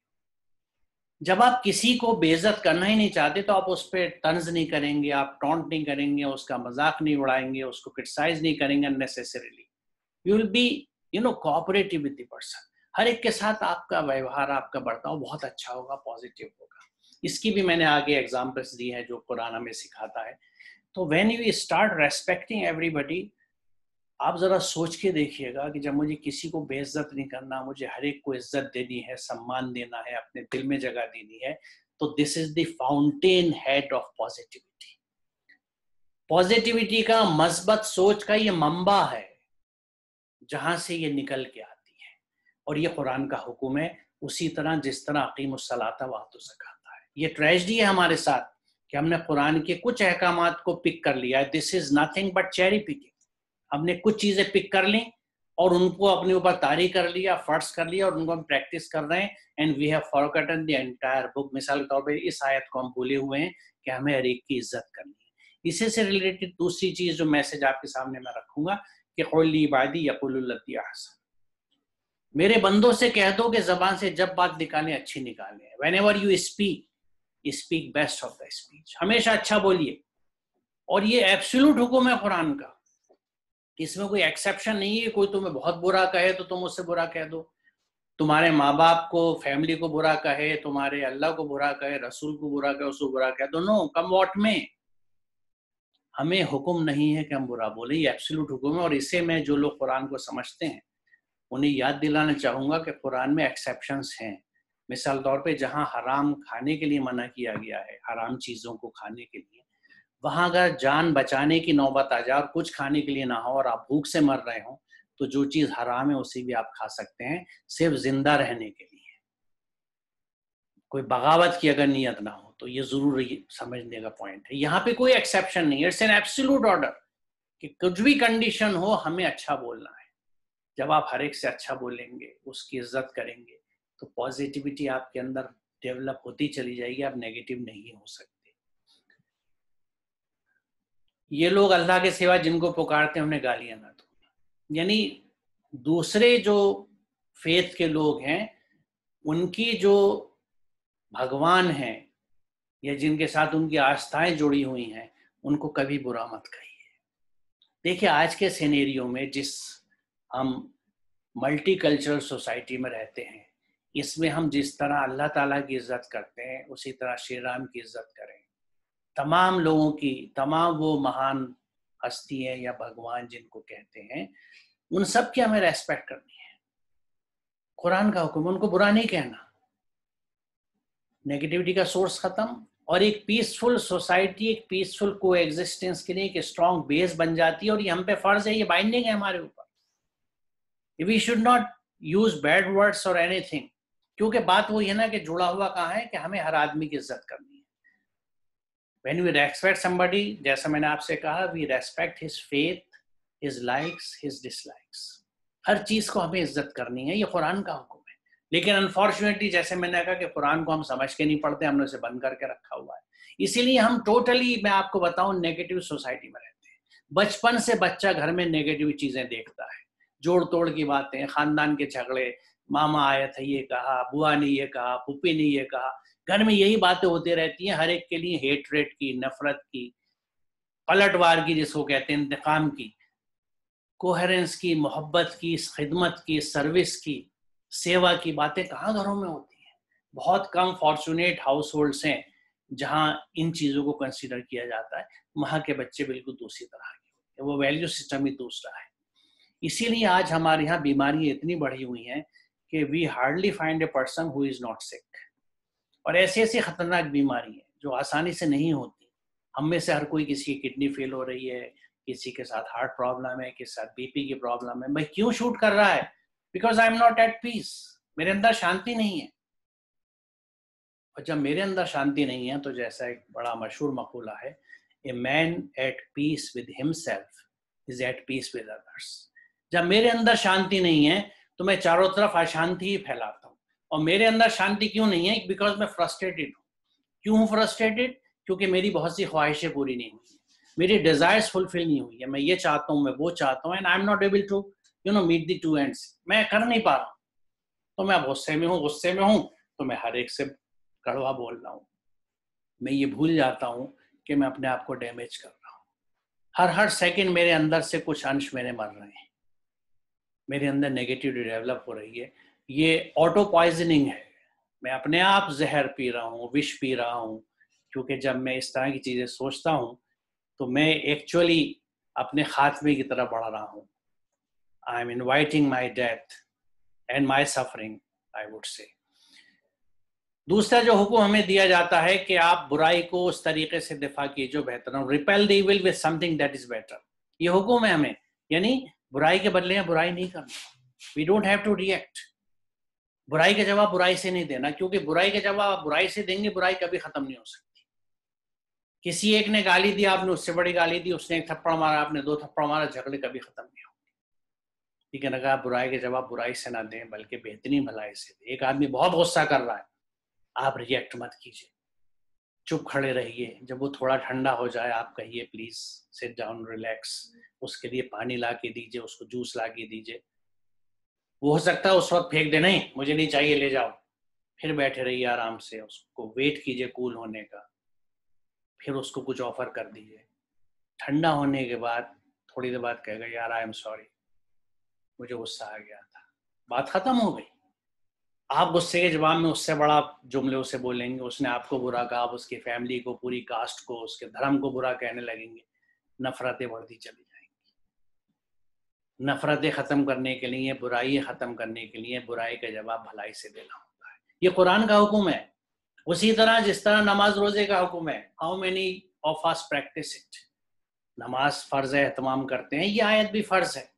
जब आप किसी को बेइज्जत करना ही नहीं चाहते तो आप उस पर तंज नहीं करेंगे, आप टॉन्ट नहीं करेंगे, उसका मजाक नहीं उड़ाएंगे, उसको क्रिटिसाइज नहीं करेंगे unnecessarily. You will be you know cooperative with the person. हर एक के साथ आपका व्यवहार, आपका बर्ताव बहुत अच्छा होगा, पॉजिटिव होगा। इसकी भी मैंने आगे एग्जाम्पल्स दी हैं जो कुरान हमें सिखाता है। तो when you start respecting everybody, आप जरा सोच के देखिएगा कि जब मुझे किसी को बेइज्जत नहीं करना, मुझे हर एक को इज्जत देनी है, सम्मान देना है, अपने दिल में जगह देनी है, तो this is the fountain head of positivity. Positivity का, मस्बत सोच का ये मंबा है। जहाँ से ये निकल के आती है, और ये कुरान का हुक्म है, उसी तरह जिस तरह अकीमुस्सलाता व आतु ज़कात है। ये ट्रेजेडी है हमारे साथ कि हमने कुरान के कुछ अहकामात को पिक कर लिया है। This is nothing but cherry picking. हमने कुछ चीज़ें पिक कर ली और उनको अपने ऊपर तारी कर लिया, फर्ज कर लिया, और उनको हम प्रैक्टिस कर रहे हैं, and we have forgotten the entire book. मिसाल के तौर पर इस आयत को हम भूले हुए हैं कि हमें हर एक की इज्जत करनी है। इसी से रिलेटेड दूसरी चीज़ जो मैसेज आपके सामने मैं रखूंगा कि क़ुल इबादी यक़ूलु लती अहसन, मेरे बंदों से कह दो कि ज़बान से जब बात निकालें अच्छी निकालें। Whenever you speak, speak best of the speech, हमेशा अच्छा बोलिए। और ये एब्सोल्यूट हुक्म है कुरान का, इसमें कोई एक्सेप्शन नहीं है। कोई तुम्हें बहुत बुरा कहे तो तुम उससे बुरा कह दो, तुम्हारे माँ बाप को, फैमिली को बुरा कहे, तुम्हारे अल्लाह को बुरा कहे, रसूल को बुरा कहे, उसको बुरा कह दो। नो, कम वॉट में, हमें हुक्म नहीं है कि हम बुरा बोले, ये एब्सोल्यूट हुक्म है। और इसे मैं, जो लोग कुरान को समझते हैं, उन्हें याद दिलाना चाहूँगा कि कुरान में एक्सेप्शंस हैं। मिसाल तौर पे जहाँ हराम खाने के लिए मना किया गया है, हराम चीज़ों को खाने के लिए, वहाँ अगर जान बचाने की नौबत आ जाए और कुछ खाने के लिए ना हो और आप भूख से मर रहे हो, तो जो चीज़ हराम है उसे भी आप खा सकते हैं, सिर्फ जिंदा रहने के लिए। कोई बगावत की अगर नीयत ना हो तो ये ज़रूर समझने का पॉइंट है। यहाँ पे कोई एक्सेप्शन नहीं है, इट्स एन एब्सोल्यूट ऑर्डर कि कुछ भी कंडीशन हो हमें अच्छा बोलना है। जब आप हर एक से अच्छा बोलेंगे, उसकी इज्जत करेंगे, तो पॉजिटिविटी आपके अंदर डेवलप होती चली जाएगी, आप नेगेटिव नहीं हो सकते। ये लोग अल्लाह के सिवा जिनको पुकारते हैं उन्हें गालियां ना दो, यानी दूसरे जो फेथ के लोग हैं उनकी जो भगवान हैं या जिनके साथ उनकी आस्थाएं जुड़ी हुई हैं, उनको कभी बुरा मत कहिए। देखिए, आज के सिनेरियो में जिस हम मल्टी कल्चरल सोसाइटी में रहते हैं, इसमें हम जिस तरह अल्लाह ताला की इज्जत करते हैं, उसी तरह श्री राम की इज्जत करें। तमाम लोगों की, तमाम वो महान हस्ती हैं या भगवान जिनको कहते हैं, उन सब की हमें रेस्पेक्ट करनी है। कुरान का हुक्म, उनको बुरा नहीं कहना। नेगेटिविटी का सोर्स खत्म, और एक पीसफुल सोसाइटी, एक पीसफुल को एग्जिस्टेंस के लिए एक स्ट्रॉन्ग बेस बन जाती है। और ये हम पे फर्ज है, ये बाइंडिंग है हमारे ऊपर। We should not use bad words और एनीथिंग, क्योंकि बात वो है ना कि जुड़ा हुआ कहाँ है कि हमें हर आदमी की इज्जत करनी है। When we respect somebody, जैसा मैंने आपसे कहा, we respect his faith, his likes, his dislikes. हर चीज को हमें इज्जत करनी है, ये कुरान का हुक्म है। लेकिन अनफॉर्चुनेटली, जैसे मैंने कहा कि कुरान को हम समझ के नहीं पढ़ते, हमने उसे बंद करके रखा हुआ है। इसीलिए हम टोटली, मैं आपको बताऊं, नेगेटिव सोसाइटी में रहते हैं। बचपन से बच्चा घर में नेगेटिव चीजें देखता है, जोड़ तोड़ की बातें, खानदान के झगड़े, मामा आया था ये कहा, बुआ ने ये कहा, पुप्पी ने ये कहा, घर में यही बातें होती रहती हैं। हर एक के लिए हेटरेट की, नफरत की, पलटवार की, जिसको कहते हैं इंतकाम की, कोहेरेंस की, मोहब्बत की, खिदमत की, सर्विस की, सेवा की बातें कहाँ घरों में होती हैं। बहुत कम फॉर्चुनेट हाउस होल्ड्स हैं जहाँ इन चीज़ों को कंसिडर किया जाता है। वहाँ के बच्चे बिल्कुल दूसरी तरह के होते हैं, वो वैल्यू सिस्टम ही दूसरा है। इसीलिए आज हमारे यहाँ बीमारियाँ इतनी बढ़ी हुई हैं कि we hardly find a person who is not sick. और ऐसी ऐसी खतरनाक बीमारी है जो आसानी से नहीं होती। हम में से हर कोई, किसी की किडनी फेल हो रही है, किसी के साथ हार्ट प्रॉब्लम है, किसी के साथ बीपी की प्रॉब्लम है। भाई क्यों शूट कर रहा है? Because I am not at peace, मेरे अंदर शांति नहीं है। और जब मेरे अंदर शांति नहीं है, तो जैसा एक बड़ा मशहूर मकूला है, a man at peace with himself is at peace with others. जब मेरे अंदर शांति नहीं है तो मैं चारों तरफ अशांति ही फैलाता हूँ। और मेरे अंदर शांति क्यों नहीं है? बिकॉज मैं फ्रस्ट्रेटेड हूँ। क्यों हूँ फ्रस्ट्रेटेड? क्योंकि मेरी बहुत सी ख्वाहिशें पूरी नहीं हुई, मेरी डिजायर्स फुलफिल नहीं हुई है। मैं ये चाहता हूँ, मैं वो चाहता हूँ, and I am not able to you know meet the two ends. मैं कर नहीं पा रहा हूँ, तो मैं गुस्से में हूँ गुस्से में हूँ तो मैं हर एक से कड़वा बोल रहा हूँ। मैं ये भूल जाता हूँ कि मैं अपने आप को डैमेज कर रहा हूँ। हर हर सेकंड मेरे अंदर से कुछ अंश मेरे मर रहे हैं, मेरे अंदर नेगेटिविटी डेवलप हो रही है। ये ऑटो पॉइजनिंग है। मैं अपने आप जहर पी रहा हूँ, विष पी रहा हूँ, क्योंकि जब मैं इस तरह की चीज़ें सोचता हूँ तो मैं एक्चुअली अपने खात्मे की तरफ बढ़ रहा हूँ। I am inviting my death and my suffering, I would say. दूसरा जो हुक्म हमें दिया जाता है कि आप बुराई को उस तरीके से दिफा कीजिए जो बेहतर हो। Repel the evil with something that is better. ये हुक्म है हमें, यानी बुराई के बदले में बुराई नहीं करना. We don't have to react. बुराई का जवाब बुराई से नहीं देना, क्योंकि बुराई का जवाब आप बुराई से देंगे, बुराई कभी खत्म नहीं हो सकती. किसी एक ने गाली दी, आपने उससे बड़ी गाली दी, उसने एक थप्पड़ मारा, आपने दो थप्पड़ मारा, झगड़े कभी खत्म नहीं होंगे. लेकिन अगर आप बुराई के जवाब बुराई से ना दें बल्कि बेहतरीन भलाई से दें. एक आदमी बहुत गुस्सा कर रहा है, आप रिएक्ट मत कीजिए, चुप खड़े रहिए. जब वो थोड़ा ठंडा हो जाए आप कहिए प्लीज सिट डाउन, रिलैक्स. उसके लिए पानी ला के दीजिए, उसको जूस ला के दीजिए. वो हो सकता है उस वक्त फेंक दे, नहीं मुझे नहीं चाहिए ले जाओ. फिर बैठे रहिए आराम से, उसको वेट कीजिए कूल होने का, फिर उसको कुछ ऑफर कर दीजिए. ठंडा होने के बाद थोड़ी देर बाद कहेगा यार आई एम सॉरी, मुझे गुस्सा आ गया था. बात खत्म हो गई. आप गुस्से के जवाब में उससे बड़ा जुमले उसे बोलेंगे, उसने आपको बुरा कहा, आप उसकी फैमिली को, पूरी कास्ट को, उसके धर्म को बुरा कहने लगेंगे, नफरतें बढ़ती चली जाएंगी. नफरतें खत्म करने के लिए, बुराई खत्म करने के लिए बुराई का जवाब भलाई से देना होता है. ये कुरान का हुक्म है. उसी तरह जिस तरह नमाज रोजे का हुक्म है. How many of us practice it? नमाज फर्ज है, एहतमाम करते हैं, ये आयत भी फर्ज है.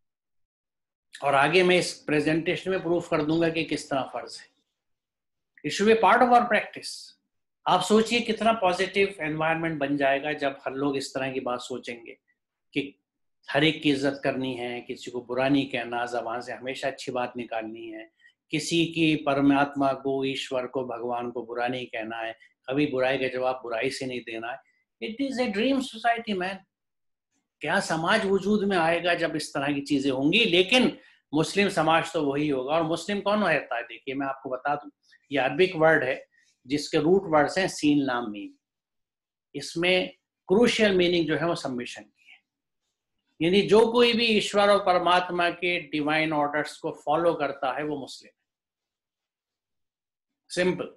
और आगे मैं इस प्रेजेंटेशन में प्रूफ कर दूंगा कि किस तरह फर्ज है. It should be part of our practice. आप सोचिए कितना पॉजिटिव एनवायरनमेंट बन जाएगा जब हर लोग इस तरह की बात सोचेंगे कि हर एक की इज्जत करनी है, किसी को बुरा नहीं कहना, ज़बान से हमेशा अच्छी बात निकालनी है, किसी की परमात्मा को, ईश्वर को, भगवान को बुरा नहीं कहना है, कभी बुराई का जवाब बुराई से नहीं देना है. It is a dream society man. क्या समाज वजूद में आएगा जब इस तरह की चीजें होंगी. लेकिन मुस्लिम समाज तो वही होगा. और मुस्लिम कौन होता है? देखिए मैं आपको बता दूं, ये अरबिक वर्ड है जिसके रूट वर्ड्स हैं सीन लाम मीम. इसमें क्रूशियल मीनिंग जो है वो सबमिशन की है. यानी जो कोई भी ईश्वर और परमात्मा के डिवाइन ऑर्डर्स को फॉलो करता है वो मुस्लिम है. सिंपल.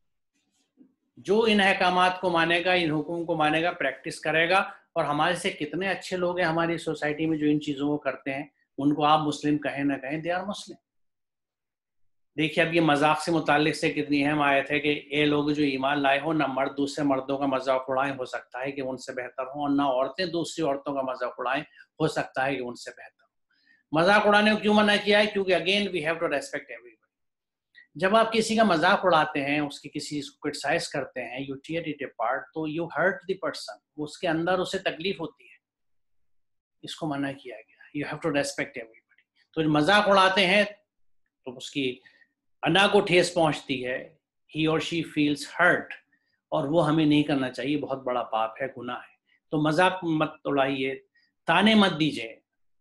जो इन अहकामात को मानेगा, इन हुक्म को मानेगा, प्रैक्टिस करेगा. और हमारे से कितने अच्छे लोग हैं हमारी सोसाइटी में जो इन चीजों को करते हैं, उनको आप मुस्लिम कहें ना कहें, दे आर मुस्लिम. देखिए अब ये मजाक से मुतालिक से कितनी अहम आयत है कि ये लोग जो ईमान लाए हो ना मर्द दूसरे मर्दों का मजाक उड़ाएं, हो सकता है कि उनसे बेहतर हो, और ना औरतें दूसरी औरतों का मजाक उड़ाएं, हो सकता है कि उनसे बेहतर हो. मजाक उड़ाने को क्यों मना किया है? क्योंकि again we have to respect everybody. जब आप किसी का मजाक उड़ाते हैं, उसकी किसी को क्रिटिसाइज करते हैं, यू टीयर इट अपार्ट, तो यू हर्ट द पर्सन. उसके अंदर उसे तकलीफ होती है. इसको मना किया गया. You have to respect everybody. तो मजाक उड़ाते हैं तो उसकी अना को ठेस पहुंचती है. ही और शी फील्स हर्ट, और वो हमें नहीं करना चाहिए. बहुत बड़ा पाप है, गुनाह है. तो मजाक मत उड़ाइए, ताने मत दीजिए,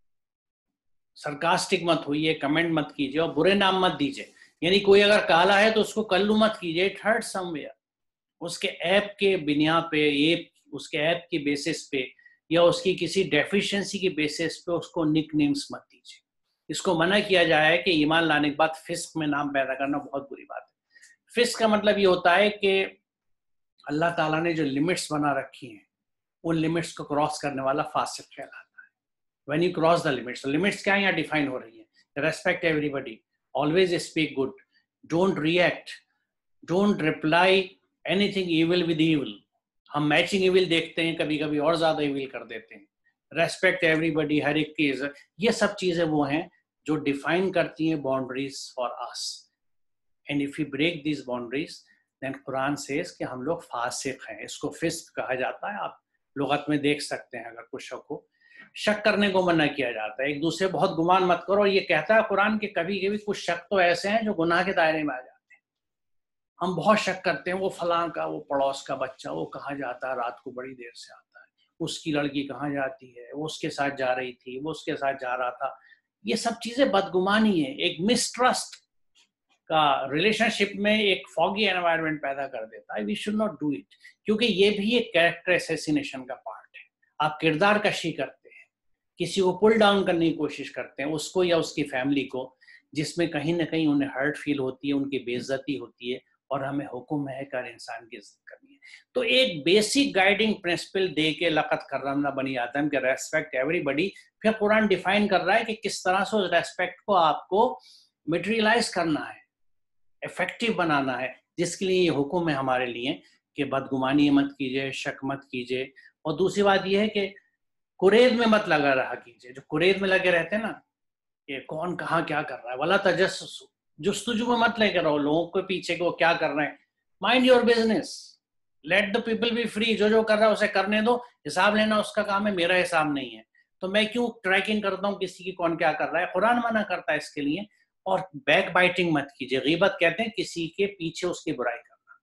सरकास्टिक मत होइए, कमेंट मत कीजिए, और बुरे नाम मत दीजिए. यानी कोई अगर काला है तो उसको कल्लू मत कीजिए. It hurt somewhere. उसके ऐप के बिनियाद पे, ये उसके ऐप की बेसिस पे, या उसकी किसी डेफिशिएंसी की बेसिस पे उसको निक नेम्स मत दीजिए. इसको मना किया जाए है कि ईमान लाने के बाद फिस्क में नाम पैदा करना बहुत बुरी बात है. फिस्क का मतलब ये होता है कि अल्लाह ताला ने जो लिमिट्स बना रखी हैं उन लिमिट्स को क्रॉस करने वाला फासिक कहलाता है. When you cross the limits, limits क्या यहाँ डिफाइन हो रही है? Respect everybody, always speak good, don't react, don't reply anything evil with evil. हम मैचिंग इविल देखते हैं, कभी कभी और ज्यादा इविल कर देते हैं. रेस्पेक्ट एवरीबॉडी, हर एक की इज्जत. ये सब चीजें वो हैं जो डिफाइन करती हैं boundaries for us. And if you break this boundaries then Quran says कि हम लोग फासिक हैं. इसको फिस्क कहा जाता है. आप लुगत में देख सकते हैं अगर कुछ शक हो. शक करने को मना किया जाता है. एक दूसरे बहुत गुमान मत करो. ये कहता है कुरान के कभी कभी कुछ शक तो ऐसे हैं जो गुनाह के दायरे में आ जाते हैं. हम बहुत शक करते हैं, वो फलां का, वो पड़ोस का बच्चा, वो कहाँ जाता है, रात को बड़ी देर से आता है, उसकी लड़की कहाँ जाती है, वो उसके साथ जा रही थी, वो उसके साथ जा रहा था. ये सब चीजें बदगुमानी है. एक मिसट्रस्ट का रिलेशनशिप में एक फॉगी एनवायरनमेंट पैदा कर देता है. We should not do it, क्योंकि ये भी एक कैरेक्टर असैसिनेशन का पार्ट है. आप किरदार कशी करते हैं, किसी को पुल डाउन करने की कोशिश करते हैं, उसको या उसकी फैमिली को, जिसमें कहीं ना कहीं उन्हें हर्ट फील होती है, उनकी बेइज्जती होती है. और हमें हुक्म है कि हर इंसान की इज्जत करनी है. तो एक बेसिक गाइडिंग प्रिंसिपल दे के लक़द करना बनी आदम के रेस्पेक्ट एवरीबॉडी. फिर कुरान डिफाइन कर रहा है कि किस तरह से उस रेस्पेक्ट को आपको मटेरियलाइज करना है, इफेक्टिव बनाना है, जिसके लिए ये हुक्म है हमारे लिए कि बदगुमानी मत कीजिए, शक मत कीजिए. और दूसरी बात यह है कि कुरेद में मत लगा रहा कीजिए। जो कुरेद में लगे रहते हैं ना, ये कौन कहाँ क्या कर रहा है, वाला तजस्सुस, जुस्तुजू में मत लेकर रहो लोगों के पीछे कि वो क्या कर रहे हैं। Mind your business, let the people be free. जो जो कर रहा है उसे करने दो, हिसाब लेना उसका काम है, मेरा हिसाब नहीं है। तो मैं क्यों ट्रैकिंग करता हूँ किसी की कौन क्या कर रहा है? कुरान मना करता है इसके लिए। और बैक बाइटिंग मत कीजिए। गीबत कहते हैं किसी के पीछे उसकी बुराई करना।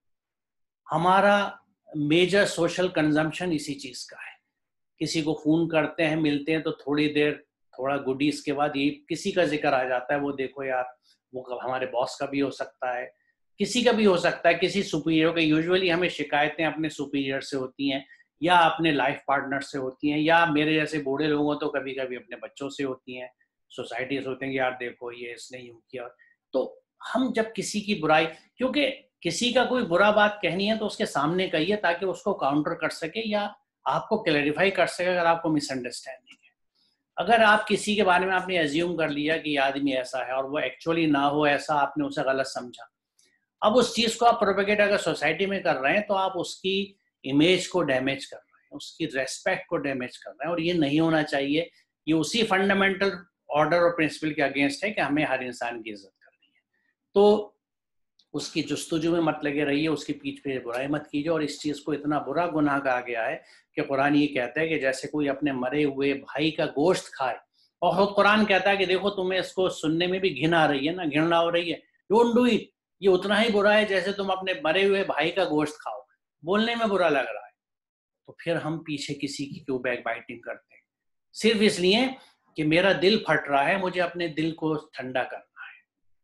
हमारा मेजर सोशल कंजम्पशन इसी चीज का है। किसी को फोन करते हैं, मिलते हैं, तो थोड़ी देर थोड़ा गुडीज के बाद ये किसी का जिक्र आ जाता है, वो देखो यार वो हमारे बॉस का भी हो सकता है, किसी का भी हो सकता है, किसी सुपीरियर का। यूजुअली हमें शिकायतें अपने सुपीरियर से होती हैं, या अपने लाइफ पार्टनर से होती हैं, या मेरे जैसे बूढ़े लोगों तो कभी कभी अपने बच्चों से होती हैं, सोसाइटी से होते हैं कि यार देखो ये इसने यूं किया। तो हम जब किसी की बुराई, क्योंकि किसी का कोई बुरा बात कहनी है तो उसके सामने कहिए ताकि उसको काउंटर कर सके या आपको क्लैरिफाई कर सके अगर आपको मिसअंडरस्टैंडिंग है। अगर आप किसी के बारे में आपने एज्यूम कर लिया कि ये आदमी ऐसा है और वो एक्चुअली ना हो ऐसा, आपने उसे गलत समझा, अब उस चीज को आप प्रोपेगेट अगर सोसाइटी में कर रहे हैं तो आप उसकी इमेज को डैमेज कर रहे हैं, उसकी रेस्पेक्ट को डैमेज कर रहे हैं, और ये नहीं होना चाहिए। ये उसी फंडामेंटल ऑर्डर और प्रिंसिपल के अगेंस्ट है कि हमें हर इंसान की इज्जत करनी है। तो उसकी जुस्तुजू में मत लगे रहिए, उसकी पीठ पे बुराई मत कीजिए। और इस चीज को इतना बुरा गुनाह कहा गया है कि कुरान ये कहता है कि जैसे कोई अपने मरे हुए भाई का गोश्त खाए, और खुद कुरान कहता है कि देखो तुम्हें इसको सुनने में भी घिन आ रही है ना, घृणा हो रही है, डोंट डू इट। ये उतना ही बुरा है जैसे तुम अपने मरे हुए भाई का गोश्त खाओ। बोलने में बुरा लग रहा है, तो फिर हम पीछे किसी की क्यों बैक बाइटिंग करते हैं? सिर्फ इसलिए कि मेरा दिल फट रहा है, मुझे अपने दिल को ठंडा करना है।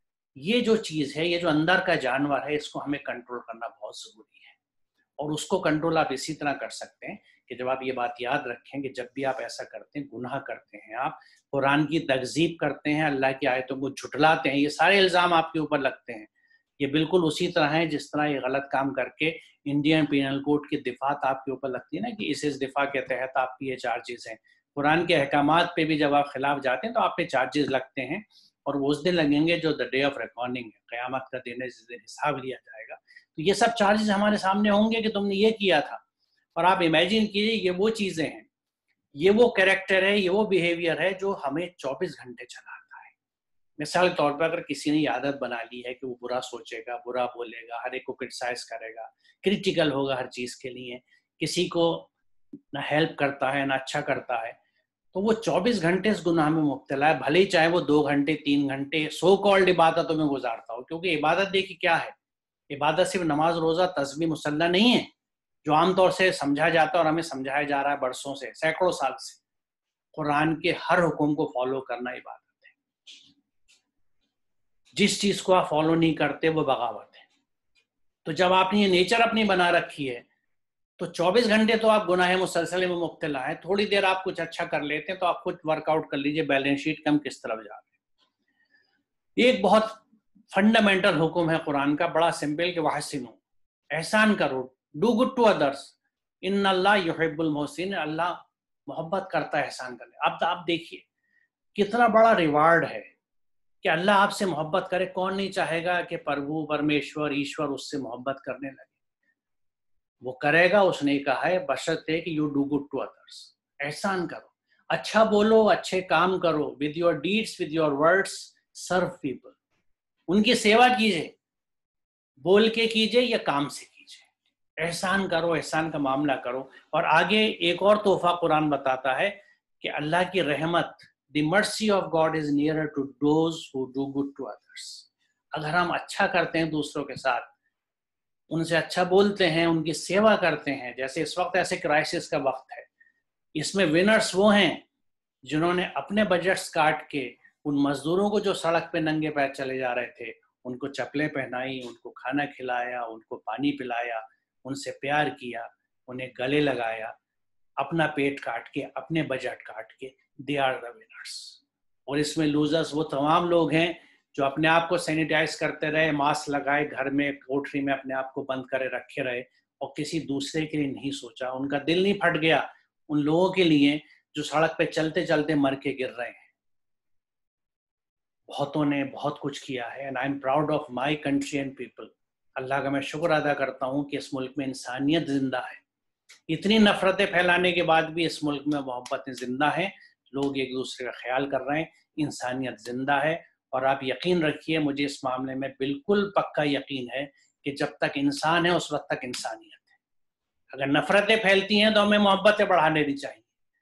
ये जो चीज है, ये जो अंदर का जानवर है, इसको हमें कंट्रोल करना बहुत जरूरी है। और उसको कंट्रोल आप इसी तरह कर सकते हैं कि जब आप ये बात याद रखें कि जब भी आप ऐसा करते हैं, गुनाह करते हैं, आप कुरान की तकजीब करते हैं, अल्लाह की आयतों को झुठलाते हैं, ये सारे इल्जाम आपके ऊपर लगते हैं। ये बिल्कुल उसी तरह है जिस तरह ये गलत काम करके इंडियन पीनल कोड की दिफात आपके ऊपर लगती है ना, कि इस इस दिफा के तहत आपकी ये चार्जेस हैं। कुरान के अहकामात पे भी जब आप खिलाफ जाते हैं तो आप पे चार्जेस लगते हैं, और वो उस दिन लगेंगे जो द डे ऑफ रिकॉर्डिंग है, क़यामत का दिन है जिस दिन हिसाब लिया जाएगा। तो ये सब चार्जेस हमारे सामने होंगे कि तुमने ये किया था। और आप इमेजिन कीजिए, ये वो चीजें हैं, ये वो कैरेक्टर है, ये वो बिहेवियर है जो हमें चौबीस घंटे चलाता है। मिसाल के तौर पर अगर किसी ने आदत बना ली है कि वो बुरा सोचेगा, बुरा बोलेगा, हर एक को क्रिटिसाइज करेगा, क्रिटिकल होगा हर चीज के लिए, किसी को ना हेल्प करता है ना अच्छा करता है, तो वो चौबीस घंटे इस गुनाह में मुब्तला है। भले ही चाहे वो दो घंटे तीन घंटे सो कॉल्ड इबादतों में गुजारता हो, क्योंकि इबादत देखिए क्या है, इबादत सिर्फ नमाज रोजा तस्बीह मुसल्ला नहीं है जो आमतौर से समझा जाता है और हमें समझाया जा रहा है बरसों से, सैकड़ों साल से। कुरान के हर हुक्म को फॉलो करना इबादत है। जिस चीज को आप फॉलो नहीं करते वो बगावत है। तो जब आपने ये नेचर अपनी बना रखी है तो चौबीस घंटे तो आप गुनाह मुसलसल में मुब्तला है। थोड़ी देर आप कुछ अच्छा कर लेते हैं तो आप खुद वर्कआउट कर लीजिए बैलेंस शीट कम किस तरफ जा रहे हैं। एक बहुत फंडामेंटल हुक्म है कुरान का, बड़ा सिंपल, कि वहसिनु, एहसान करो, डू गुड टू अदर्स, इन्नल्लाह युहिब्बुल मुहसिन, अल्लाह मोहब्बत करता है एहसान करने। अब आप देखिए कितना बड़ा रिवार्ड है कि अल्लाह आपसे मोहब्बत करे। कौन नहीं चाहेगा कि प्रभु परमेश्वर ईश्वर उससे मोहब्बत करने लगे? वो करेगा, उसने कहा है, बशर्ते कि you do good to others, एहसान करो, अच्छा बोलो, अच्छे काम करो, with your deeds with your words serve people, उनकी सेवा कीजिए, बोल के कीजिए या काम से कीजिए, एहसान करो, एहसान का मामला करो। और आगे एक और तोहफा कुरान बताता है कि अल्लाह की रहमत, the mercy of God is nearer to those who do good to others. अगर हम अच्छा करते हैं दूसरों के साथ, उनसे अच्छा बोलते हैं, उनकी सेवा करते हैं, जैसे इस वक्त ऐसे क्राइसिस का वक्त है, इसमें विनर्स वो हैं जिन्होंने अपने बजट्स काट के उन मजदूरों को जो सड़क पे नंगे पैर चले जा रहे थे उनको चप्पलें पहनाई, उनको खाना खिलाया, उनको पानी पिलाया, उनसे प्यार किया, उन्हें गले लगाया, अपना पेट काट के, अपने बजट काट के। They are the winners. और इसमें लूजर्स वो तमाम लोग हैं जो अपने आप को सैनिटाइज करते रहे, मास्क लगाए, घर में कोठरी में अपने आप को बंद करे रखे रहे और किसी दूसरे के लिए नहीं सोचा। उनका दिल नहीं फट गया उन लोगों के लिए जो सड़क पे चलते चलते मर के गिर रहे हैं। बहुतों ने बहुत कुछ किया है, and I am proud of my country and people. Allah का मैं शुक्र अदा करता हूँ कि इस मुल्क में इंसानियत जिंदा है, इतनी नफरतें फैलाने के बाद भी इस मुल्क में मोहब्बतें जिंदा हैं, लोग एक दूसरे का ख्याल कर रहे हैं, इंसानियत जिंदा है। और आप यकीन रखिए, मुझे इस मामले में बिल्कुल पक्का यकीन है कि जब तक इंसान है उस वक्त तक इंसानियत है। अगर नफरतें फैलती हैं तो हमें मोहब्बतें बढ़ा लेनी चाहिए।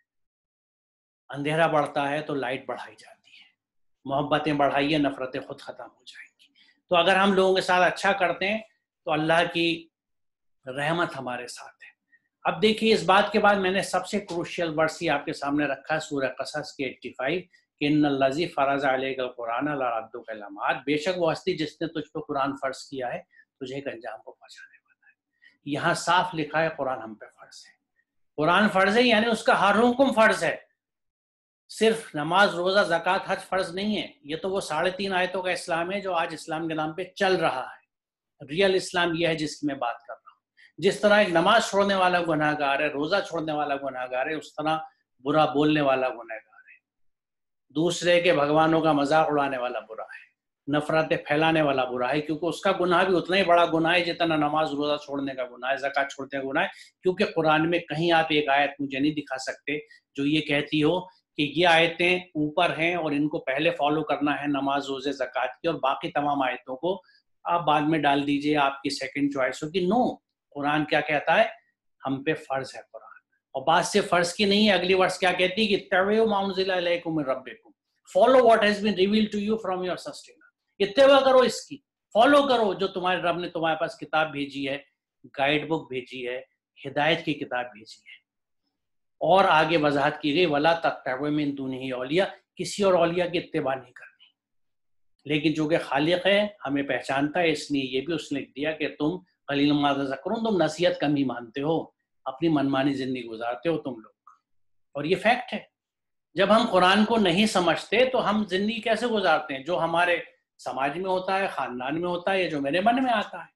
अंधेरा बढ़ता है तो लाइट बढ़ाई जाती है, मोहब्बतें बढ़ाइए, नफरतें खुद खत्म हो जाएंगी। तो अगर हम लोगों के साथ अच्छा करते हैं तो अल्लाह की रहमत हमारे साथ है। अब देखिए, इस बात के बाद मैंने सबसे क्रूशियल वर्स ही आपके सामने रखा है, सूरह कसस के पचासी कि इन्नल्लज़ी फ़रज़ अलैकल कुरान लरद्दुका इला माद, बेशक वो हस्ती जिसने तुझ पर कुरान फर्ज किया है तुझे एक अंजाम को पहुंचाने वाला है। यहाँ साफ लिखा है कुरान हम पे फर्ज है। कुरान फर्ज है यानी उसका हर हुक्म फर्ज है, सिर्फ नमाज रोजा ज़कात हज फर्ज नहीं है। ये तो वो साढ़े तीन आयतों का इस्लाम है जो आज इस्लाम के नाम पे चल रहा है। रियल इस्लाम ये है जिसकी मैं बात कर रहा हूँ। जिस तरह एक नमाज छोड़ने वाला गुनाहगार है, रोजा छोड़ने वाला गुनाहगार है, उस तरह बुरा बोलने वाला गुनाहगार है, दूसरे के भगवानों का मजाक उड़ाने वाला बुरा है, नफरतें फैलाने वाला बुरा है, क्योंकि उसका गुनाह भी उतना ही बड़ा गुनाह है जितना नमाज रोजा छोड़ने का गुनाह है, ज़कात छोड़ने का गुनाह है। क्योंकि कुरान में कहीं आप एक आयत मुझे नहीं दिखा सकते जो ये कहती हो कि ये आयतें ऊपर हैं और इनको पहले फॉलो करना है नमाज रोजे ज़कात की, और बाकी तमाम आयतों को आप बाद में डाल दीजिए, आपकी सेकंड चॉइस होगी। नो, कुरान क्या कहता है, हम पे फर्ज है कुरान। और बात से फर्ज की नहीं है, अगली वर्ष क्या कहती है कि इत्तबिउ मा उनज़िला इलैकुम मिन रब्बिकुम, follow what has been revealed to you from your sustainer. इत्तिबा करो, इसकी फॉलो करो जो तुम्हारे रब ने तुम्हारे पास किताब भेजी है, गाइड बुक भेजी है, हिदायत की किताब भेजी है। और आगे वजाहत की गई, वला तत्तबिउ मिन दुनिही औलिया, किसी और औलिया की इत्तिबा नहीं करनी। लेकिन जो कि खालिक है, हमें पहचानता है, इसलिए ये भी उसने लिख दिया कि तुम कलीलन मा तज़क्करून, तुम नसीहत कम ही मानते हो, अपनी मनमानी जिंदगी गुजारते हो तुम लोग। और ये फैक्ट है, जब हम कुरान को नहीं समझते तो हम जिंदगी कैसे गुजारते हैं, जो हमारे समाज में होता है, खानदान में होता है, जो मेरे मन में आता है,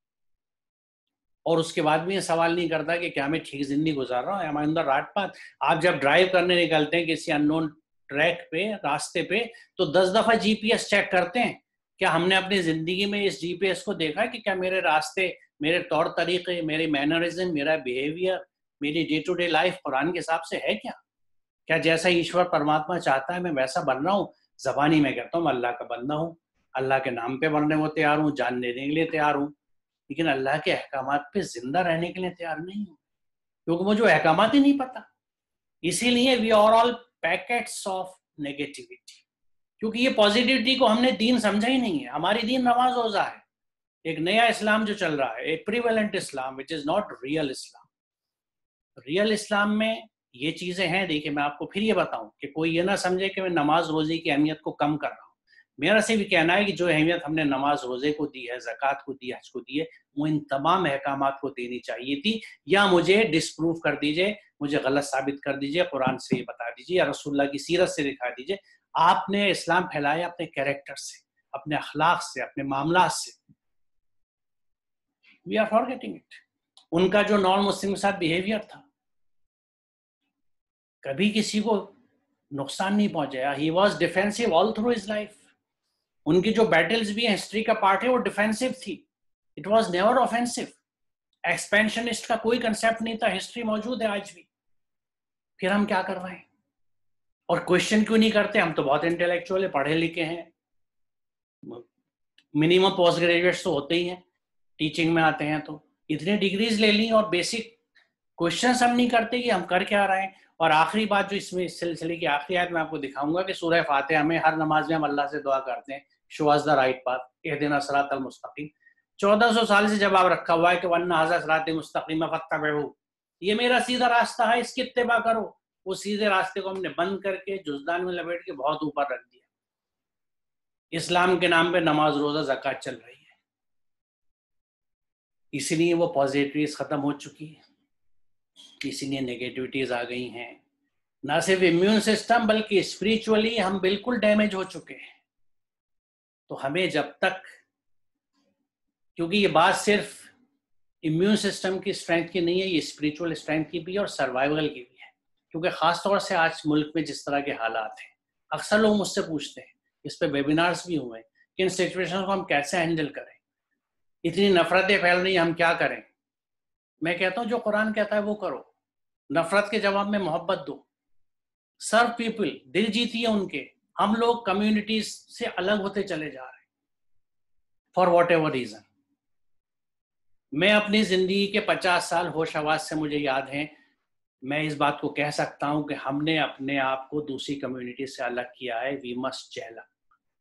और उसके बाद भी ये सवाल नहीं करता कि क्या मैं ठीक जिंदगी गुजार रहा हूँ, am I on the right path. आप जब ड्राइव करने निकलते हैं किसी अननोन ट्रैक पे, रास्ते पे, तो दस दफा जीपीएस चेक करते हैं, क्या हमने अपनी जिंदगी में इस जीपीएस को देखा है कि क्या मेरे रास्ते, मेरे तौर तरीके, मेरे मैनरिज्म, मेरा बिहेवियर, मेरी day to day life Quran के हिसाब से है क्या? क्या जैसा ईश्वर परमात्मा चाहता है मैं वैसा बन रहा हूँ? जबानी में कहता हूँ मैं अल्लाह का बंदा हूँ, अल्लाह के नाम पे बनने को तैयार हूँ, जान देने के लिए तैयार हूँ, लेकिन अल्लाह के अहकामात पे जिंदा रहने के लिए तैयार नहीं हूँ, क्योंकि मुझे अहकामात ही नहीं पता। इसीलिए we are all packets of negativity, क्योंकि ये पॉजिटिविटी को हमने दीन समझा ही नहीं है। हमारी दीन नमाज रोजा है, एक नया इस्लाम जो चल रहा है, एक prevalent Islam which is not real Islam. Real Islam में ये चीजें हैं। देखिए, मैं आपको फिर ये बताऊं कि कोई ये ना समझे कि मैं नमाज रोजे की अहमियत को कम कर रहा हूँ। मेरा सिर्फ कहना है कि जो अहमियत हमने नमाज रोजे को दी है, ज़कात को दी है, हज को दी है, वो इन तमाम अहकामात को देनी चाहिए थी। या मुझे डिसप्रूव कर दीजिए, मुझे गलत साबित कर दीजिए, कुरान से ये बता दीजिए या रसूलुल्लाह की सीरत से दिखा दीजिए। आपने इस्लाम फैलाया अपने कैरेक्टर से, अपने अखलाक से, अपने मामलात से। We are forgetting it. उनका जो नॉन मुस्लिम के साथ बिहेवियर था, कभी किसी को नुकसान नहीं पहुंचाया। He was defensive all through his life. उनकी जो बैटल्स भी है, हिस्ट्री का पार्ट है, वो डिफेंसिव थी। It was never offensive. Expansionist का कोई कंसेप्ट नहीं था। हिस्ट्री मौजूद है आज भी। फिर हम क्या कर रहे हैं? और क्वेश्चन क्यों नहीं करते? हम तो बहुत इंटेलेक्चुअल है, पढ़े लिखे हैं, मिनिमम पोस्ट ग्रेजुएट्स तो होते ही हैं, टीचिंग में आते हैं तो इतनी डिग्रीज ले ली, और बेसिक क्वेश्चन हम नहीं करते कि हम कर क्या रहे हैं। और आखिरी बात जो इसमें इस सिलसिले की आखिरी आयत मैं आपको दिखाऊंगा कि सूरह फातिहा में हर नमाज में हम अल्लाह से दुआ करते हैं, show us the right path, इहदिना सिरातल मुस्तकीम। चौदह सौ साल से जवाब रखा हुआ है कि वन्ना हाज़ा सिराती मुस्तकीम फत्तबिऊ, ये मेरा सीधा रास्ता है, इसकी इत्तिबा करो। वो सीधे रास्ते को हमने बंद करके जुज़दान में लपेट के बहुत ऊपर रख दिया। इस्लाम के नाम पे नमाज रोजा ज़कात चल रही है, इसीलिए वो पॉजिटिविटीज खत्म हो चुकी है, इसीलिए नेगेटिविटीज आ गई हैं। ना सिर्फ इम्यून सिस्टम बल्कि स्पिरिचुअली हम बिल्कुल डैमेज हो चुके हैं। तो हमें जब तक, क्योंकि ये बात सिर्फ इम्यून सिस्टम की स्ट्रेंथ की नहीं है, ये स्पिरिचुअल स्ट्रेंथ की भी है और सर्वाइवल की भी है। क्योंकि खासतौर से आज मुल्क में जिस तरह के हालात हैं, अक्सर लोग मुझसे पूछते हैं, इस पे वेबिनार्स भी हुए कि इन सिचुएशन को हम कैसे हैंडल करें, इतनी नफरतें फैल रही हैं, हम क्या करें। मैं कहता हूं जो कुरान कहता है वो करो, नफरत के जवाब में मोहब्बत दो, सर्व पीपल, दिल जीतिए उनके। हम लोग कम्युनिटीज से अलग होते चले जा रहे हैं फॉर वॉट एवर रीजन। मैं अपनी जिंदगी के पचास साल होश आवाज से मुझे याद है, मैं इस बात को कह सकता हूं कि हमने अपने आप को दूसरी कम्युनिटी से अलग किया है। We must gel up.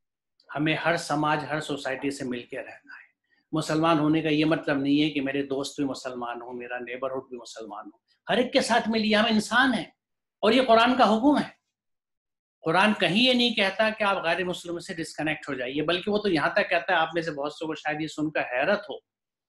हमें हर समाज, हर सोसाइटी से मिलकर रहना है। मुसलमान होने का ये मतलब नहीं है कि मेरे दोस्त भी मुसलमान हो, मेरा नेबरहुड भी मुसलमान हो। हर एक के साथ मिलिए, हम इंसान हैं और ये कुरान का हुक्म है। कुरान कहीं ये नहीं कहता कि आप गैर मुस्लिम से डिस्कनेक्ट हो जाइए, बल्कि वो तो यहाँ तक कहता है, आप में से बहुत से को शायद ये सुनकर हैरत हो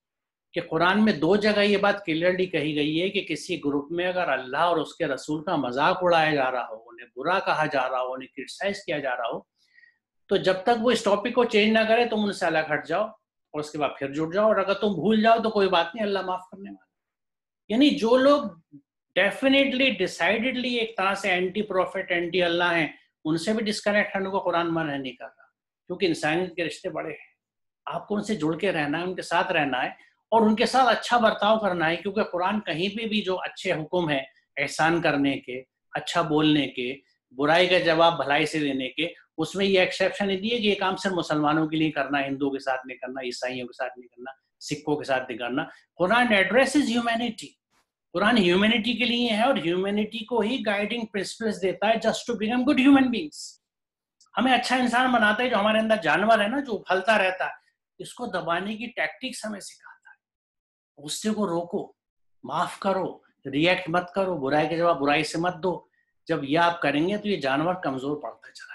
कि कुरान में दो जगह ये बात क्लियरली कही गई है कि किसी ग्रुप में अगर अल्लाह और उसके रसूल का मजाक उड़ाया जा रहा हो, उन्हें बुरा कहा जा रहा हो, उन्हें क्रिटिसाइज किया जा रहा हो, तो जब तक वो इस टॉपिक को चेंज ना करे तुम उनसे अलग हट जाओ और उसके बाद फिर जुड़ जाओ। और अगर तुम भूल जाओ तो कोई बात नहीं, अल्लाह माफ करने वाला। यानी जो लोग डेफिनेटली डिसाइडेडली एक तरह से एंटी प्रॉफिट, एंटी अल्लाह हैं, उनसे भी डिस्कनेक्ट होने को कुरान मना नहीं कर रहा, क्योंकि इंसानियत के रिश्ते बड़े हैं। आपको उनसे जुड़ के रहना है, उनके साथ रहना है और उनके साथ अच्छा बर्ताव करना है, क्योंकि कुरान कहीं पे भी जो अच्छे हुक्म है एहसान करने के, अच्छा बोलने के, बुराई का जवाब भलाई से देने के, उसमें ये एक्सेप्शन नहीं दिए कि ये काम सिर्फ मुसलमानों के लिए करना, हिंदुओं के साथ नहीं करना, ईसाइयों के साथ नहीं करना, सिखों के साथ नहीं करना। Quran addresses humanity. Quran humanity के लिए है और ह्यूमैनिटी को ही गाइडिंग प्रिंसिपल्स देता है just to become good human beings. हमें अच्छा इंसान बनाता है। जो हमारे अंदर जानवर है ना, जो उफलता रहता है, इसको दबाने की टैक्टिक्स हमें सिखाता है। गुस्से को रोको, माफ करो, रिएक्ट मत करो, बुराई के जवाब बुराई से मत दो। जब ये आप करेंगे तो ये जानवर कमजोर पड़ता चला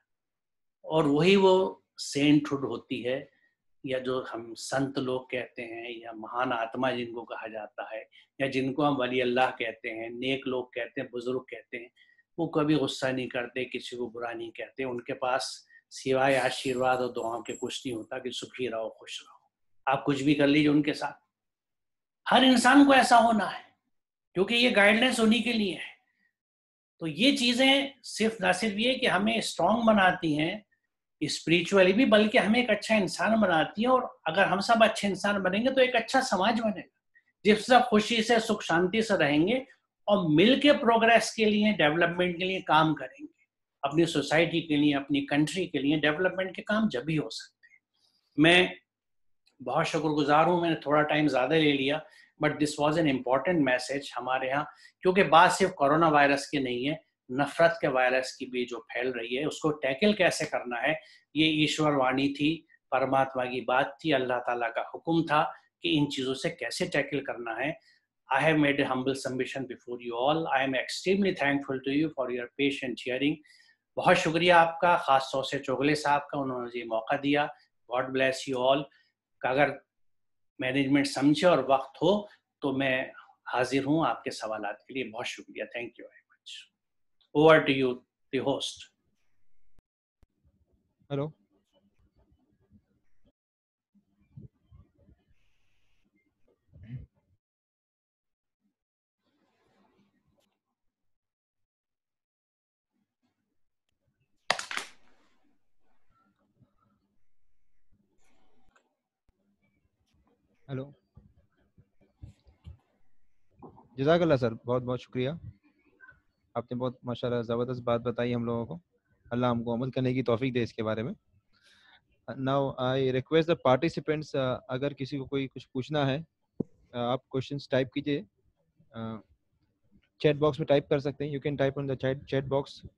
जाएगा और वही वो सेंटहुड होती है, या जो हम संत लोग कहते हैं, या महान आत्मा जिनको कहा जाता है, या जिनको हम वली अल्लाह कहते हैं, नेक लोग कहते हैं, बुजुर्ग कहते हैं, वो कभी गुस्सा नहीं करते, किसी को बुरा नहीं कहते। उनके पास सिवाय आशीर्वाद और दुआओं के कुछ नहीं होता कि सुखी रहो, खुश रहो। आप कुछ भी कर लीजिए उनके साथ। हर इंसान को ऐसा होना है, क्योंकि ये गाइडलाइंस उन्हीं के लिए है। तो ये चीजें सिर्फ ना सिर्फ ये कि हमें स्ट्रांग बनाती हैं स्पिरिचुअली भी, बल्कि हमें एक अच्छा इंसान बनाती है। और अगर हम सब अच्छे इंसान बनेंगे तो एक अच्छा समाज बनेगा, जिस सब खुशी से, सुख शांति से रहेंगे और मिलके प्रोग्रेस के लिए, डेवलपमेंट के लिए काम करेंगे। अपनी सोसाइटी के लिए, अपनी कंट्री के लिए डेवलपमेंट के काम जब भी हो सकते हैं। मैं बहुत शुक्रगुजार हूँ, मैंने थोड़ा टाइम ज़्यादा ले लिया, but this was an important message हमारे यहाँ, क्योंकि बात सिर्फ कोरोना वायरस की नहीं है, नफरत के वायरस की भी जो फैल रही है, उसको टैकल कैसे करना है, ये ईश्वर वाणी थी, परमात्मा की बात थी, अल्लाह ताला का हुक्म था कि इन चीज़ों से कैसे टैकल करना है। I have made a humble submission before you all. I am extremely thankful to you for your patient hearing. बहुत शुक्रिया आपका, खास तौर से चोगले साहब का, उन्होंने ये मौका दिया। God bless you all. अगर मैनेजमेंट समझे और वक्त हो तो मैं हाजिर हूँ आपके सवालात के लिए। बहुत शुक्रिया। Thank you very much. Over to you the host. Hello. Hello. जज़ाकल्लाह सर, बहुत बहुत शुक्रिया। आपने बहुत माशाल्लाह ज़बरदस्त बात बताई हम लोगों को। अल्लाह हमको अमल करने की तौफीक दे इसके बारे में। Now I request the participants, अगर किसी को कोई कुछ पूछना है, आप क्वेश्चंस टाइप कीजिए, चैट बॉक्स में टाइप कर सकते हैं। You can type on the chat chat box